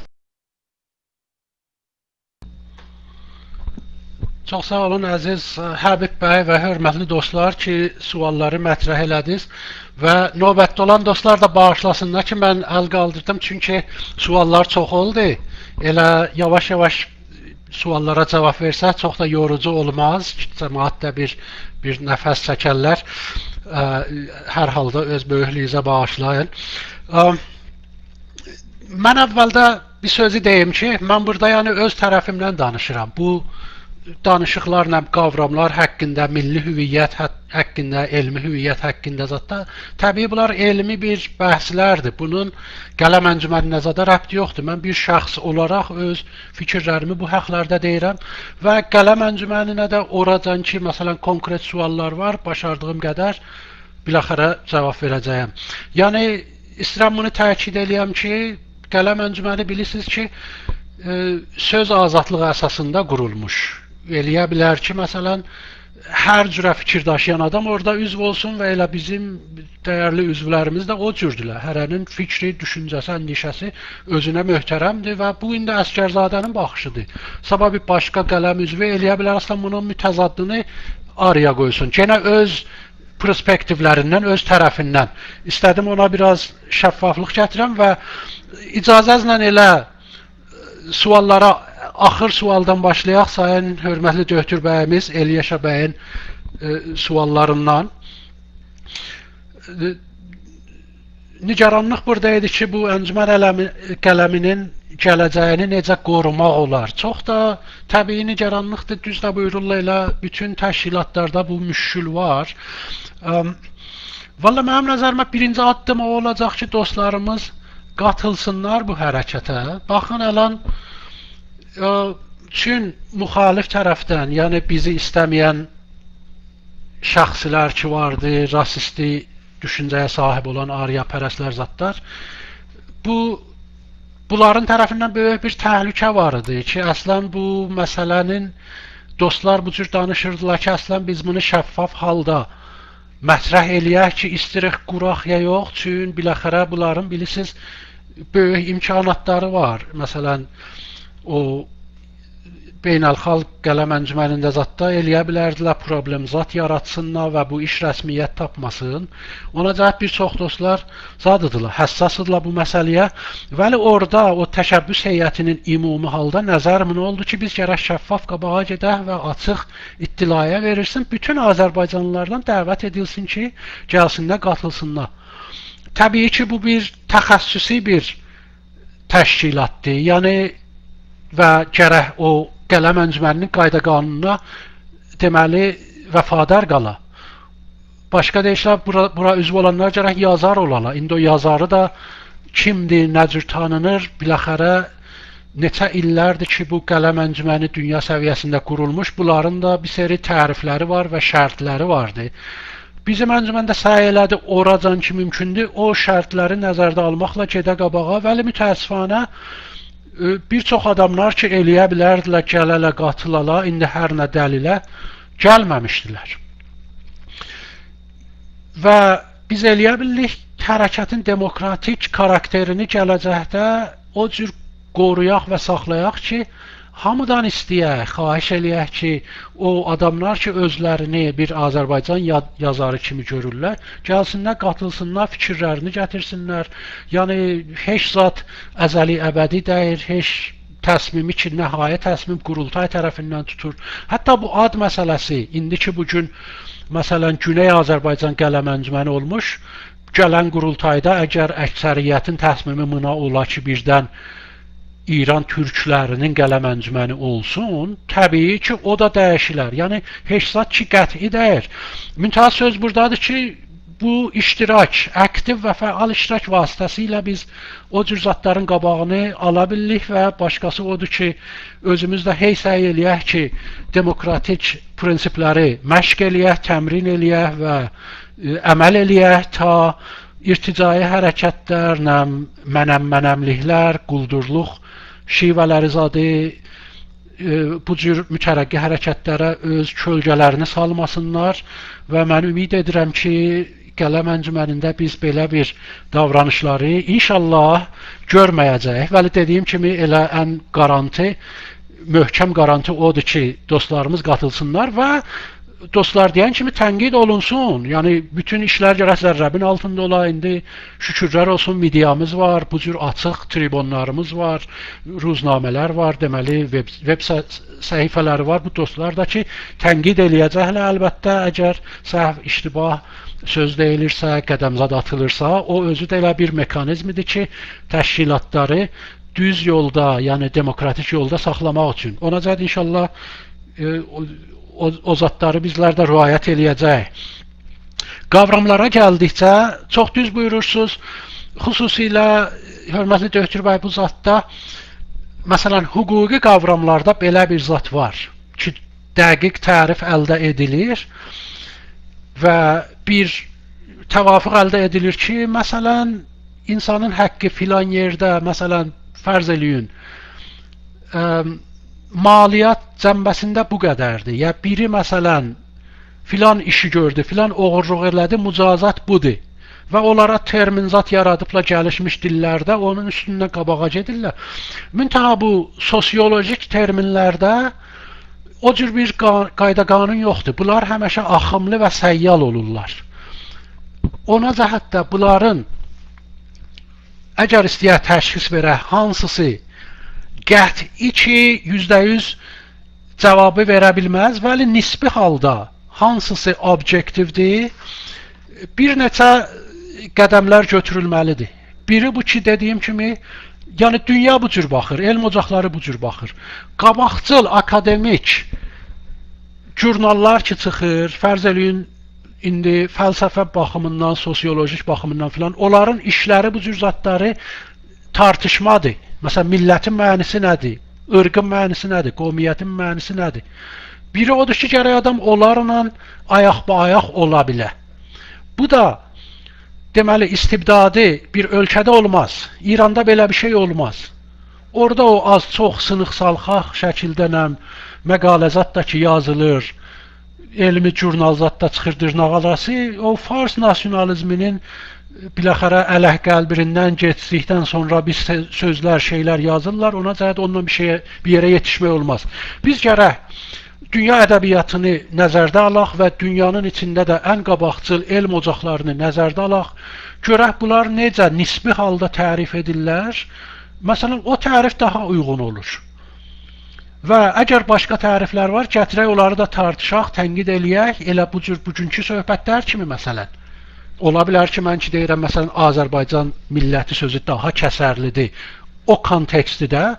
Çox sağ olun əziz Həbib bəy və hörmətli dostlar ki, sualları mətrəh elədiniz və növbətdə olan dostlar da bağışlasınlar ki, mən əl qaldırdım çünki suallar çox oldu. Elə yavaş-yavaş suallara cavab versə çox da yorucu olmaz. Cəmaət də bir bir nəfəs çəkərlər. Hər halda öz böyüklüyünüzə bağışlayın. Mən əvvəldə bir sözü deyim ki, mən burada yəni öz tərəfimdən danışıram. Bu danışıqlarla qavramlar haqqında, milli hüviyyət haqqında, elmi hüviyyət haqqında zətdə təbii bunlar elmi bir bəhslərdir. Bunun qələm əncüməninə zədə rəbti yoxdur. Mən bir şəxs olaraq öz fikirlərimi bu haqlarda deyirəm və qələm əncüməninə də oradan ki, məsələn, konkret suallar var, başardığım qədər biləxərə cavab verəcəyəm. Yəni, istəyirəm bunu təkid edəyəm ki, qələm əncüməni bilirsiniz ki, söz azadlığı əsasında qurulmuş. Eləyə bilər ki, məsələn, hər cürə fikir daşıyan adam orada üzv olsun və elə bizim dəyərli üzvlərimiz də o cürdürlər. Hərənin fikri, düşüncəsi, əndişəsi özünə möhtərəmdir və bu indi Əsgərzadənin baxışıdır. Sabah bir başqa qələm üzvü eləyə bilər, aslında bunun mütəzaddını araya qoysun. Gənə öz perspektivlərindən, öz tərəfindən. İstədim ona biraz şəffaflıq gətirəm və icazənizlə elə suallara axır sualdan başlayaq. Sayın hörmətli Döhtür bəyimiz Elyaşa bəyin e, suallarından. E, nigaranlıq burada idi ki, bu əncümən qələminin gələcəyini necə qorumaq olar. Çox da təbii nigaranlıqdır. Düz də buyururlar elə bütün təşkilatlarda bu müşkül var. E, Valla mənim nəzərimə birinci addım o olacaq ki, dostlarımız qatılsınlar bu hərəkətə. Baxın, əlan Çün müxalif tərəfdən, yəni bizi istəməyən şəxslər ki vardı, rasisti düşüncəyə sahib olan ariyapərəslər zatlar, bu, bunların tərəfindən böyük bir təhlükə var idi ki, əslən bu məsələnin dostlar bu cür danışırdılar ki, əslən biz bunu şəffaf halda mətrəh eləyək ki, istirik quraq ya yox, çün biləxərə bunların bilirsiniz böyük imkanatları var. Məsələn, o beynəlxalq qələm əncümənində zatda eləyə bilərdilər, problemzat yaratsınlar və bu iş rəsmiyyət tapmasın. Ona cəhət bir çox dostlar zadıdırlar, həssasıdırlar bu məsələyə. Vəli orada o təşəbbüs heyətinin ümumi halda nəzərimin oldu ki, biz gərək şəffaf qabağa gedək və açıq ittilaya verirsin. Bütün Azərbaycanlılardan dəvət edilsin ki, gəlsinlər, qatılsınlar. Təbii ki, bu bir təxəssüsi bir təşkilatdır. Yəni, və gərək o qələm əncüməninin qayda qanununa deməli vəfadar qala. Başqa deyişlər, bura, bura üzv olanlar gərək yazar olala. İndi o yazarı da kimdir, nə cür tanınır, biləxərə neçə illərdir ki, bu qələm əncüməni dünya səviyyəsində qurulmuş, bunların da bir seri tərifləri var və şərtləri vardır. Bizim əncüməndə səy elədi, oracan ki mümkündür, o şərtləri nəzərdə almaqla gedə qabağa, vəli mütəəssifanə bir çox adamlar ki, eləyə bilərdilər, gələlə, qatılala, indi hər nə dəlilə gəlməmişdilər. Və biz eləyə bilirik, hərəkətin demokratik karakterini gələcəkdə o cür qoruyaq və saxlayaq ki, hamıdan istəyək, xahiş eləyək ki, o adamlar ki, özlərini bir Azərbaycan yazarı kimi görürlər, gəlsinlər, qatılsınlar, fikirlərini gətirsinlər. Yəni, heç zat əzəli əbədi deyir, heç təsmimi ki, nəhayət təsmim qurultay tərəfindən tutur. Hətta bu ad məsələsi, indiki bugün, məsələn, Güney Azərbaycan qələm əncüməni olmuş, gələn qurultayda əgər əksəriyyətin təsmimi buna ola ki, birdən İran türklərinin qələm əncüməni olsun, təbii ki, o da dəyişilər. Yəni, heç zat ki, qəti deyir. Müntəhə söz buradadır ki, bu iştirak, aktiv və fəal iştirak vasitəsilə biz o cür zatların qabağını ala bilirik və başqası odur ki, özümüz də hey səy eləyək ki, demokratik prinsipləri məşq eləyək, təmrin eləyək və əməl eləyək ta irticai hərəkətlər, mənəm-mənəmliklər, quldurluq şivələri zadı bu cür mütərəqqi hərəkətlərə öz kölgələrini salmasınlar və mən ümid edirəm ki, qələm əncümənində biz belə bir davranışları inşallah görməyəcəyik. Vəli dediyim kimi elə ən garanti, möhkəm garanti odur ki, dostlarımız qatılsınlar və dostlar deyən kimi tənqid olunsun. Yəni, bütün işlər gərək zərrəbin altında ola. İndi şükürlər olsun, mediamız var, bu cür açıq tribunlarımız var, ruznamələr var, deməli, web, web səhifələri var. Bu dostlar da ki, tənqid eləyəcəklər əlbəttə, əgər səhv, iştibah söz deyilirsə, qədəmzad atılırsa, o özü də elə bir mekanizmidir ki, təşkilatları düz yolda, yəni demokratik yolda saxlamaq üçün. Ona cəhət inşallah e, o, O, o zatları bizlər də riayət eləyəcək. Qavramlara gəldikcə, çox düz buyurursunuz, xüsusilə, hörmətli Döktür bəy, bu zatda, məsələn, hüquqi qavramlarda belə bir zat var ki, dəqiq tərif əldə edilir və bir təvafuq əldə edilir ki, məsələn, insanın həqqi filan yerdə, məsələn, fərz eləyin, ə, maliyyat cəmbəsində bu qədərdir. Ya biri məsələn filan işi gördü, filan oğurluq elədi, mücazat budur. Və onlara terminzat yaradıbla gəlişmiş dillərdə onun üstündən qabağa gedirlər. Müntəhə bu sosiolojik terminlərdə o cür bir qayda qanun yoxdur. Bunlar həmişə axımlı və səyyal olurlar. Ona cəhətdə bunların əgər istəyək təşxis verək, hansısı qəti ki, yüzdə yüz cavabı verə bilməz, vəli nisbi halda hansısı objektivdir, bir neçə qədəmlər götürülməlidir. Biri bu ki, dediyim kimi, yəni dünya bu cür baxır, elm ocaqları bu cür baxır. Qabaqcıl, akademik jurnallar ki çıxır, fərz eləyin, indi fəlsəfə baxımından, sosiolojik baxımından filan, onların işləri bu cür zatları tartışmadır. Məsələn, millətin mənisi nədir? Irqın mənisi nədir? Qovmiyyətin mənisi nədir? Biri odur ki, gərək adam onlarla ayaq-bayaq ola bilə. Bu da, deməli, istibdadi bir ölkədə olmaz. İranda belə bir şey olmaz. Orada o az-çox sınıq-salxaq şəkildə məqaləzat da ki yazılır, elmi jurnalzat da çıxır dırnaqarası, o Fars nasionalizminin biləxərə ələh qəlbirindən geçdikdən sonra biz sözlər, şeylər yazırlar, ona cəhət ondan bir, şeye, bir yerə yetişmək olmaz. Biz gərək dünya ədəbiyyatını nəzərdə alaq və dünyanın içində də ən qabaqcıl elm ocaqlarını nəzərdə alaq, görək bunlar necə nisbi halda tərif edirlər, məsələn, o tərif daha uyğun olur. Və əgər başqa təriflər var, gətirək onları da tartışaq, tənqid eləyək, elə bu cür bugünkü söhbətlər kimi məsələn. Ola bilər ki, mən ki deyirəm, məsələn, Azərbaycan milləti sözü daha kəsərlidir o kontekstdə,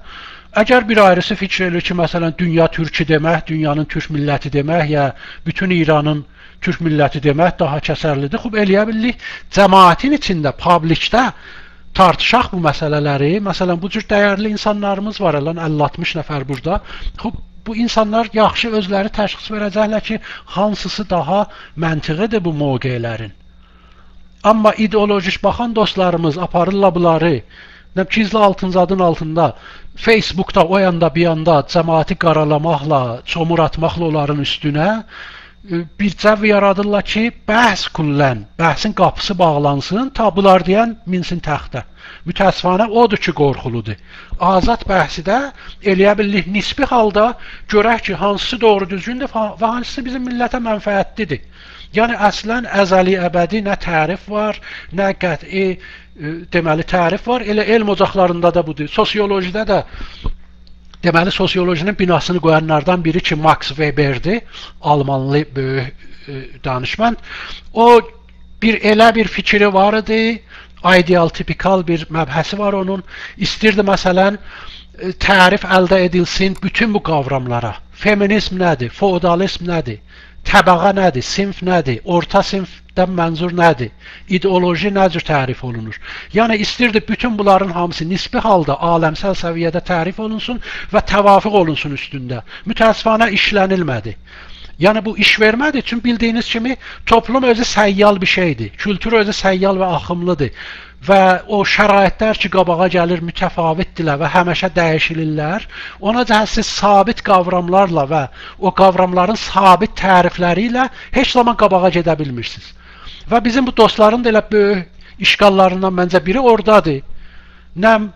Əgər bir ayrısı fikir edir ki, məsələn, dünya türkü demək, dünyanın türk milləti demək, ya bütün İranın türk milləti demək daha kəsərlidir. Xub, eləyə bildik, cəmaətin içində, publikdə tartışaq bu məsələləri. Məsələn, bu cür dəyərli insanlarımız var, ələn əlli altmış nəfər burada. Xub, bu insanlar yaxşı özləri təşxis verəcəklər ki, hansısı daha məntiqidir bu mövqelərin. Amma ideolojik baxan dostlarımız aparırlar bunları, gizli altınzadın altında, Facebookda o yanda bir yanda cəmaəti qaralamaqla, çomur atmaqla onların üstünə bir cəv yaradırlar ki, bəhs kullən, bəhsin qapısı bağlansın, tabular deyən minsin təxtə. Mütəəssifanə odur ki, qorxuludur. Azad bəhsi də eləyə bildik nisbi halda görək ki, hansısı doğru düzgündür və hansısı bizim millətə mənfəətlidir. Yəni, əslən, əzəli əbədi nə tərif var, nə qət'i deməli tərif var. Elə elm ocaqlarında da budur. Sosiolojidə də deməli, sosiolojinin binasını qoyanlardan biri ki, Max Weber'dir, Almanlı böyük danışman. O, bir elə bir fikri var idi, ideal, tipikal bir məbhəsi var onun. İstirdi, məsələn, tərif əldə edilsin bütün bu qavramlara. Feminizm nədir? Feodalizm nədir? Təbəqə nədir? Sinf nədir? Orta sinfdən mənzur nədir? İdeoloji nə cür tərif olunur? Yəni, istirdi bütün bunların hamısı nisbi halda aləmsəl səviyyədə tərif olunsun və təvafiq olunsun üstündə. Mütəəssifanə işlənilmədi. Yəni, bu iş vermədi. Çünki bildiyiniz kimi toplum özü səyyal bir şeydir. Kültür özü səyyal və axımlıdır. Və o şəraitlər ki, qabağa gəlir, mütəfavitdirlər və həməşə dəyişilirlər. Ona cəhətsiz sabit qavramlarla və o qavramların sabit tərifləri ilə heç zaman qabağa gedə bilmirsiniz. Və bizim bu dostların da elə böyük işgallarından məncə biri oradadır. Nəm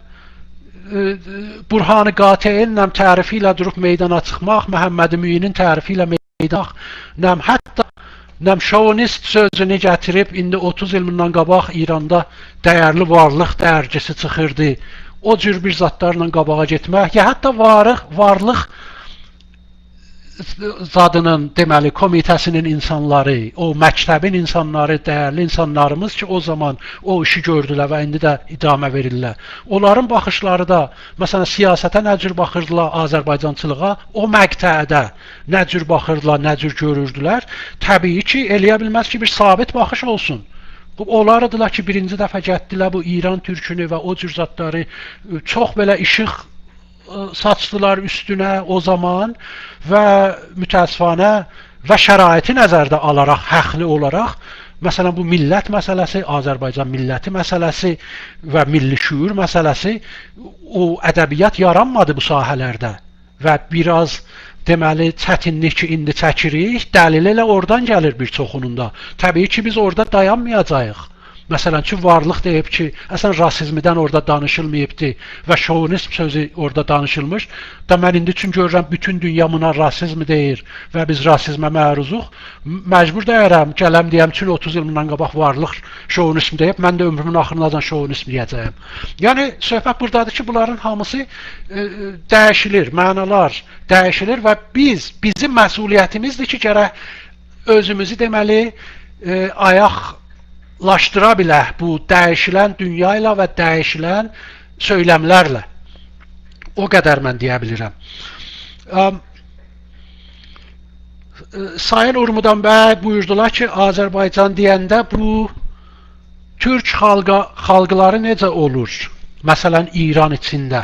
Burhan-ı Qati'in nəm tərifi ilə durub meydana çıxmaq, Məhəmməd-i Müinin tərifi ilə meydana, nəm hətta nəm şovunist sözünü gətirib, indi otuz il bundan qabaq İranda dəyərli varlıq dərgisi çıxırdı. O cür bir zatlarla qabağa getmək, ya hətta varıq, varlıq zadının, deməli, komitəsinin insanları, o məktəbin insanları, dəyərli insanlarımız ki, o zaman o işi gördülər və indi də idamə verirlər. Onların baxışları da, məsələn, siyasətə nə cür baxırdılar, Azərbaycançılığa, o məqtədə nə cür baxırdılar, nə cür görürdülər, təbii ki, eləyə bilməz ki, bir sabit baxış olsun. Onlardılar ki, birinci dəfə getdilər bu İran türkünü və o cür zatları çox belə işıq saçdılar üstünə o zaman və mütəəssifanə və şəraiti nəzərdə alaraq, həqli olaraq, məsələn, bu millət məsələsi, Azərbaycan milləti məsələsi və milli şüur məsələsi, o ədəbiyyat yaranmadı bu sahələrdə və biraz deməli, çətinlik ki, indi çəkirik, dəlil elə oradan gəlir bir çoxununda. Təbii ki, biz orada dayanmayacağıq. Məsələn ki, varlıq deyib ki, əslən rasizmdən orada danışılmayıbdır və şovinizm sözü orada danışılmış. Da mən indi üçün görürəm, bütün dünya buna rasizm deyir və biz rasizmə məruzuq. Məcbur deyərəm, gələm deyəm ki, otuz il bundan qabaq varlıq şovinizm deyib, mən də ömrümün axırınacan şovinizm deyəcəyəm. Yəni, söhbət buradadır ki, bunların hamısı e, dəyişilir, mənalar dəyişilir və biz, bizim məsuliyyətimizdir ki, gərək özümüzü deməli, e, ayaq laşdıra biləh bu dəyişilən dünya ilə və dəyişilən söyləmlərlə. O qədər mən deyə bilirəm. Sayın Urmudan bəy buyurdular ki, Azərbaycan deyəndə bu türk xalqa, xalqları necə olur? Məsələn, İran içində.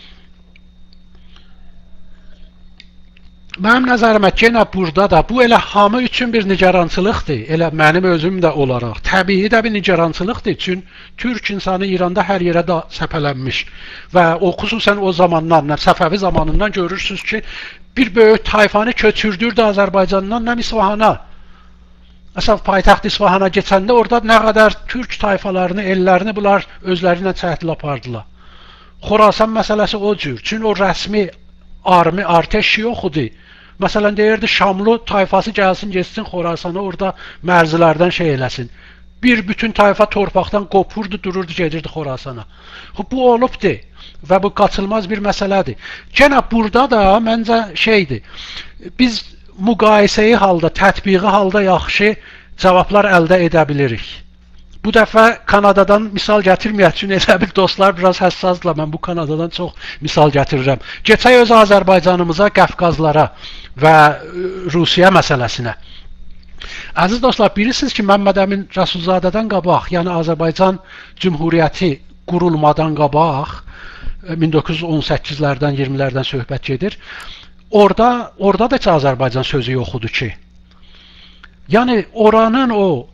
Mənim nəzərimə yenə burada da bu elə hamı üçün bir nigarançılıqdır. Elə mənim özüm də olaraq. Təbii də bir nigarançılıqdır. Çünki türk insanı İranda hər yerə də səpələnmiş. Və o xüsusən o zamandan, Səfəvi zamanından görürsünüz ki, bir böyük tayfanı köçürdürdü Azərbaycandan nəm İsfahana. Məsələn, paytaxt İsfahana keçəndə orada nə qədər türk tayfalarını, ellərini bunlar özlərinə çəhdil apardılar. Xorasan məsələsi o cür. Çünki o rəsmi armi, arteş yox idi. Məsələn, deyirdi, Şamlı tayfası gəlsin, geçsin Xorasanı, orada mərzilərdən şey eləsin. Bir bütün tayfa torpaqdan qopurdu, dururdu, gedirdi Xorasana. Bu olubdur və bu qaçılmaz bir məsələdir. Gənə burada da məncə şeydir, biz müqayisəyi halda, tətbiqi halda yaxşı cavablar əldə edə bilirik. Bu dəfə Kanadadan misal gətirməyək üçün elə bil dostlar biraz həssasdırlar. Mən bu Kanadadan çox misal gətirirəm. Keçək öz Azərbaycanımıza, Qafqazlara və Rusiya məsələsinə. Əziz dostlar, bilirsiniz ki, Məmməd Əmin Rəsulzadədən qabaq, yəni Azərbaycan Cümhuriyyəti qurulmadan qabaq, min doqquz yüz on səkkizlərdən, iyirmilərdən söhbət gedir. Orada, orada da heç Azərbaycan sözü yox idi ki. Yəni oranın o